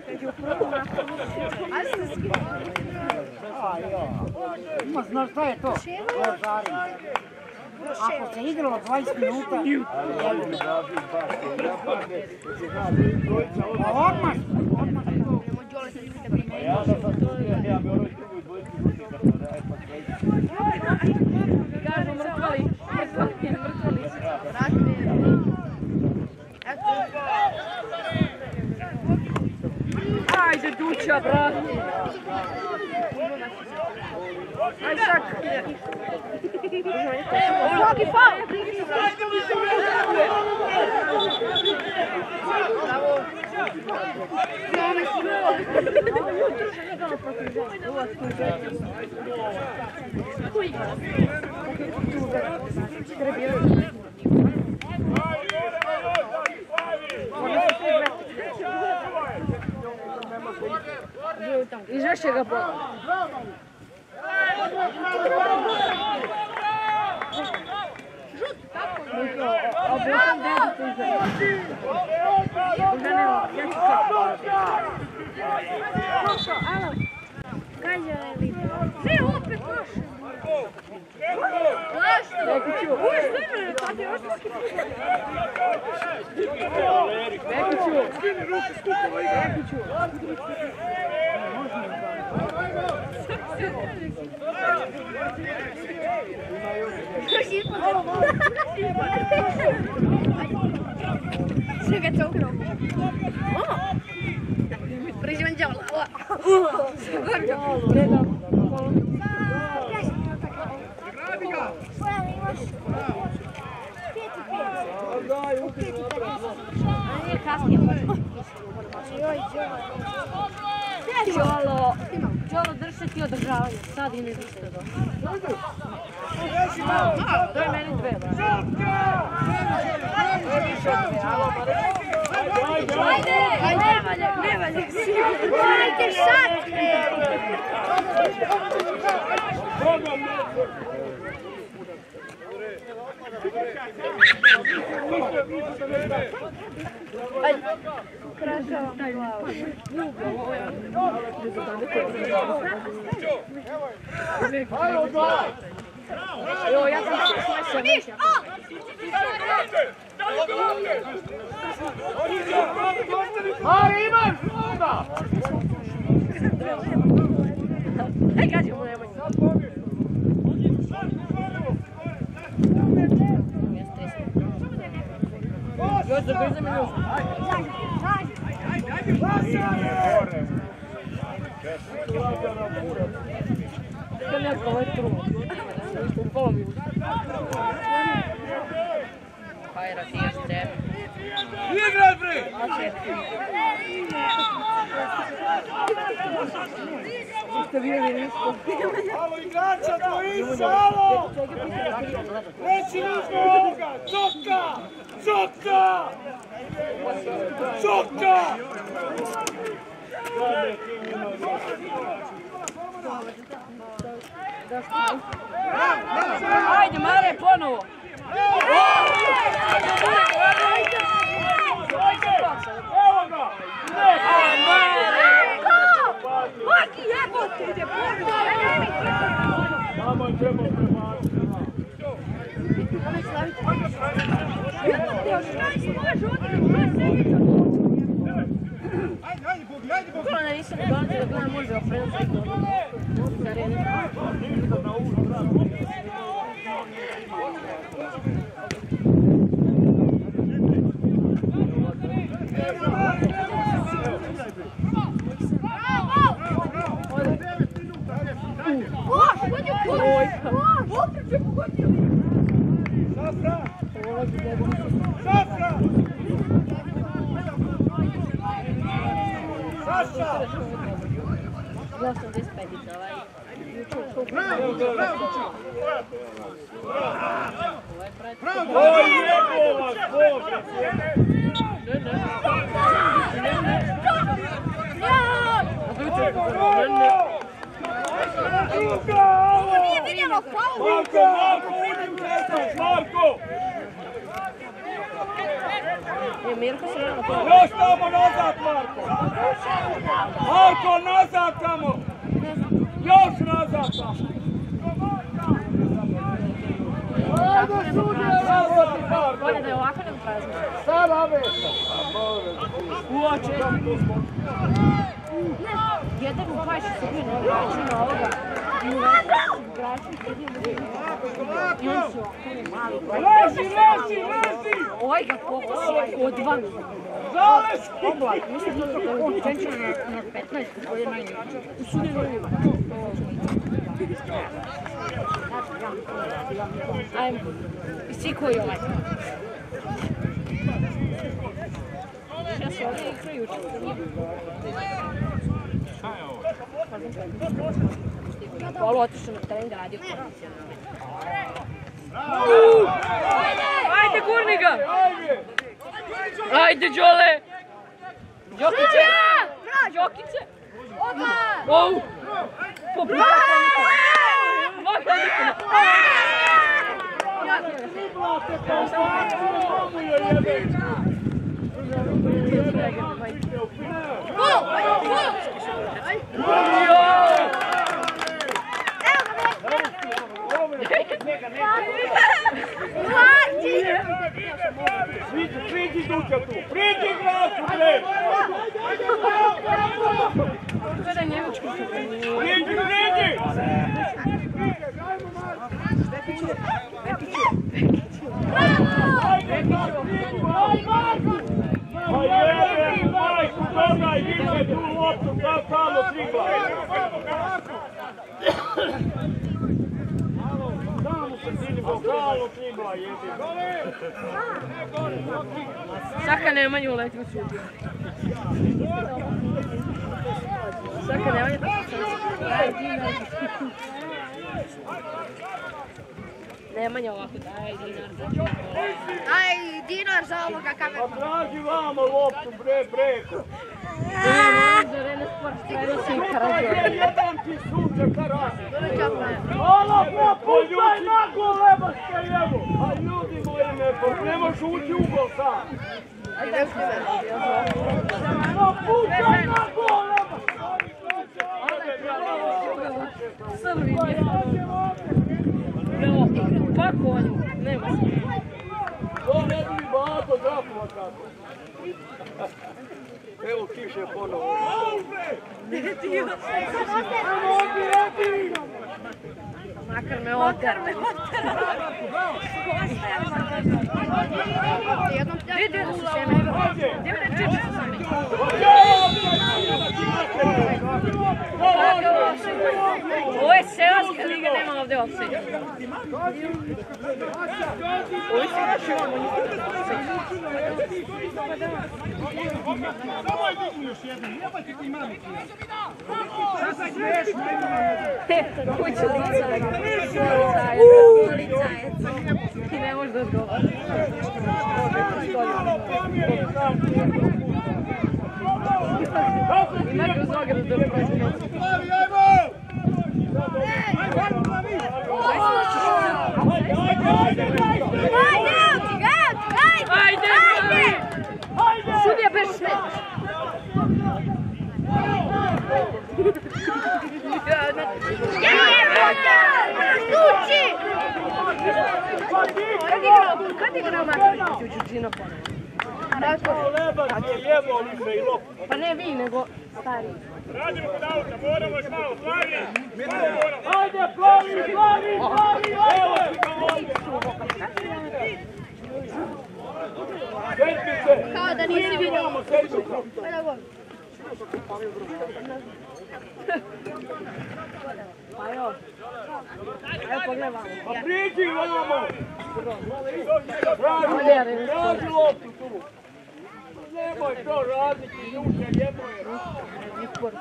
Ma znaš šta je to? Ako se igralo 20 minuta, odmah! Kažu mrtvali. Ajde Duća, brate. Ajde šak. Svaki faul! I žešće ga bola. Obučan dedu tu izgleda. Užanilo, ja ću kako. Alo, kaže je li? Sve opet loše. Bekiću. Čekaj, to ukrao. Priživam Đola. Đolo, drži se ti održavanje, sad i ne drži se dobro. Daj meni dve, brate. Ajde, ne valja. Morajte šat. Krašava glavu. Jo, ja sam se veća. Ali imaš onda! Aj, gađe mu nemoj. Još za brzo minuta. Kad neko ovaj truo. U pola minuta. Hajra, ti još treba. Igraj, bre! Ste vidjeli nisko. Alo, igrača, dvojica, alo! Reći nismo ovoga! Coka! Coka! Coka! Ajde, Mare, ponovo! Evo ga! Maki jebote, ide porno. Mama je trebao prebaciti. Ajde, nisam ne dolazio da gledam može opremati na areni. Oj, jebovac, Bože! Nije vidjelo faul! Marko, uđi u cestac, Marko! Još tamo nazad, Marko! Marko, nazad tamo! Još nazad tamo! Ajde, sudje, nazad, Marko! Bolje da je ovako nego prazno. Sada već! Uoče! Jedan u paši sedi na igračima ovoga. I u veću igraču sedi i on su mali. Lezi! Ovaj ga pokosio od van. Zalezi! Mislim da je on čenčio na 15 koji je najniži. U sudjenu ima. Ajmo. I svi koji ovaj. Ja se ovdje igraju učinu. Polo otišao na teren da radio kondicionalno. Ajde, gurni ga! Ajde, Đole! Đokiće! Đokiće! Wow! Popravo Priđi Duća tu! Priđi igraču, bre! Gledaj njemački su. Priđi! Majku, dodaj više tu loptu, da samo trigla. Samo se zini vokalno trigla, jebi. Saka Nemanju uleti u sudiju. Saka Nemanju Nemanja ovako, daj dinar za čekolo. Aj, dinar za ovoga kameru. Pa traži vamo loptu, bre, preko. Za Rene Sport prenosi i Karadžor. Jedan ti suče, Karadžor. Hvala, puštaj na gol, ebaške, evo. A ljudi moji me, ne možeš ući u gol sam. Puštaj na gol, ebaške. Srbi je. Evo, pa konju, nema se. To ne bi bato drapova kako. Evo kiše ponovo. Makar me oter. Vidi da su se mebe. Gdje me čiče su sami? Ovo je seoska liga, nema ovdje offside. Ovo je seoska Samo je dignu još jednu, jebati ti mamici. Šta se smiješ, Kuću licajac. Ti ne možeš da odgovaraš. Ima kroz noge da dobro prođe. Ajde! Sudija bez smeta. Kad igrao Marković u Đurđino ponovno? Pa ne vi, nego stari. Radimo kod auta, moramo još malo, plavi! Ajde, plavi! Evo ti ga ovdje! Svetnice! Kao da nisi vidio. Ajde, gol. Pa još. Evo pogledaj vamo. Pa priđi vamo! Traži loptu tu! Nemoj to raditi, ljuče, jeboj! sport.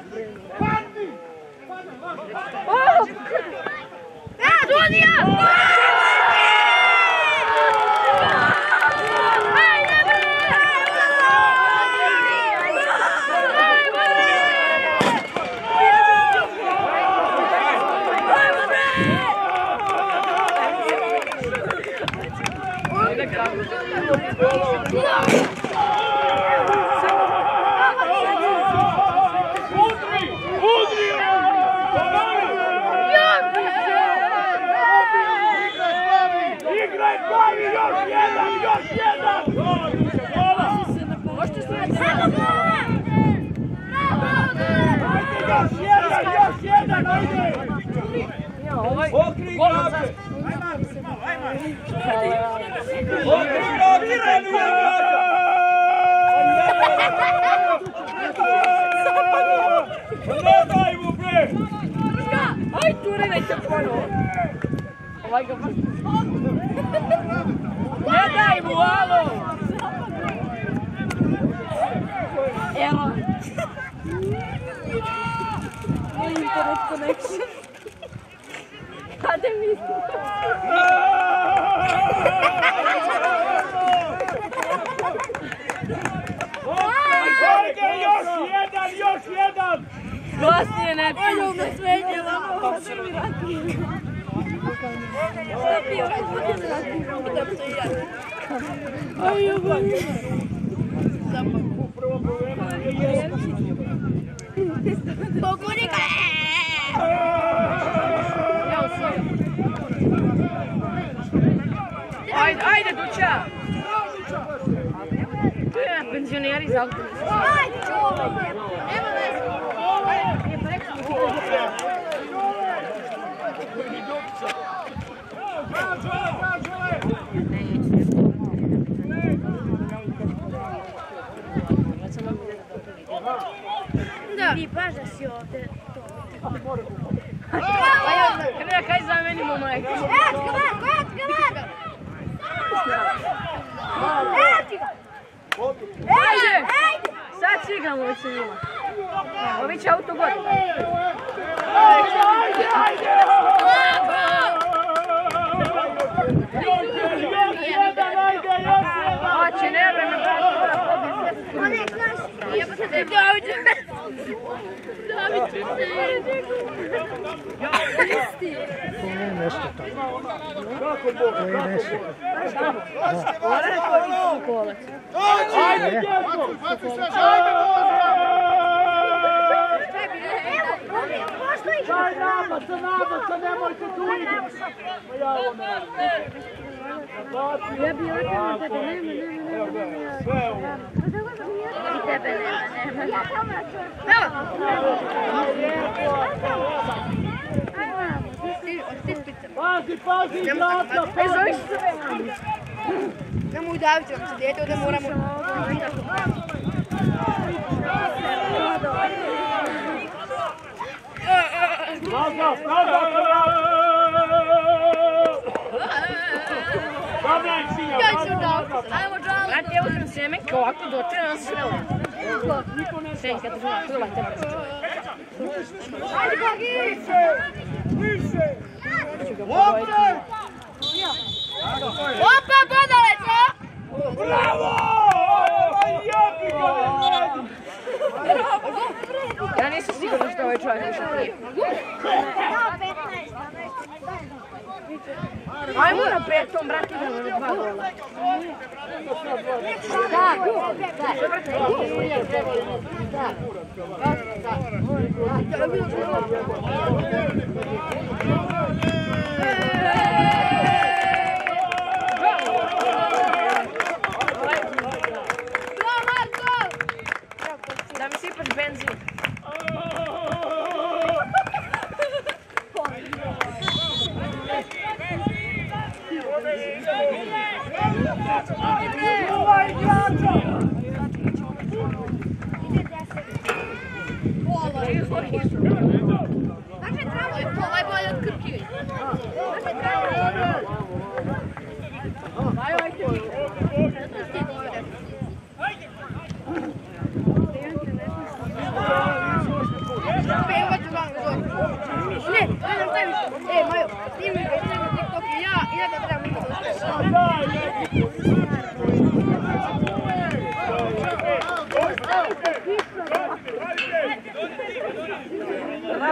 Sudija! Igraj, Pavi, još jedan! Možete snimati Još jedan, ajde! Okri igrače! Okri igrače! Ne daj mu, bre! Aj, turirajte ponovo. Ovaj ga vrti. Ne daj mu, alo! Evo. Internet connection. Hade mi. Još jedan! Glasnije ne piju. Ajde, me sveđe, vamo, sad mi vrati. Šta pio? Ajde, me vrati. Da bi to i ja. Ajde, me Pokunika! Ajde, Duća! Penzioneri za auto. Ajde, čuvaj! Nema veze! Da. Ti baš da si ovdje. Kada kaj zamenimo majke? Ajde! Sad si igramo već sa njima. Ovi će auto god. Oće, ne vreme, To je nešto tamo. To je nešto. Ajde, daj nama, nemojte tu igrati. Ja ovo ne radim. Ja bi rekao tebe, nema. Sve ovo. I tebe nema. Pazi, igrača, pazi! Nemoj daviti vam se djete, ovdje moramo... Nazad! Stavljaj sinja, nazad! Brate, evo sam semenka, ovako doče na sve ovo. Senka, to zna, krila tebe se čuje. Ajde, Gagi! Više! Lopte! Opa, bodalica! Bravo! Ja nisam sigurna što ovaj čovjek više prije. Ajmo na petom, brate, idemo na 2 gola. Da mi sipaš benzin. Ovaj bolje od Krki.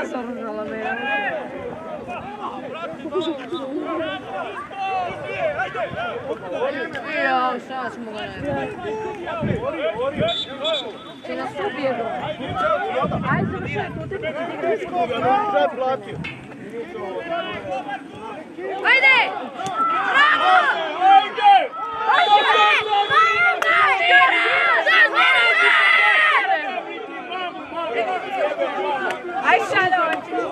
razoružala me. Ja, šta smo ga najbolji. Će nas ubije bro. Ajde završaj, tu te igraj skop. Ajde! Bravo! Ajde! Aj šalo!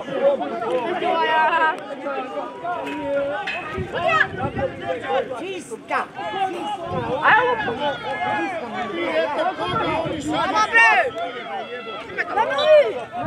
Čiska! Ajmo! Vamos, bre! Vamos!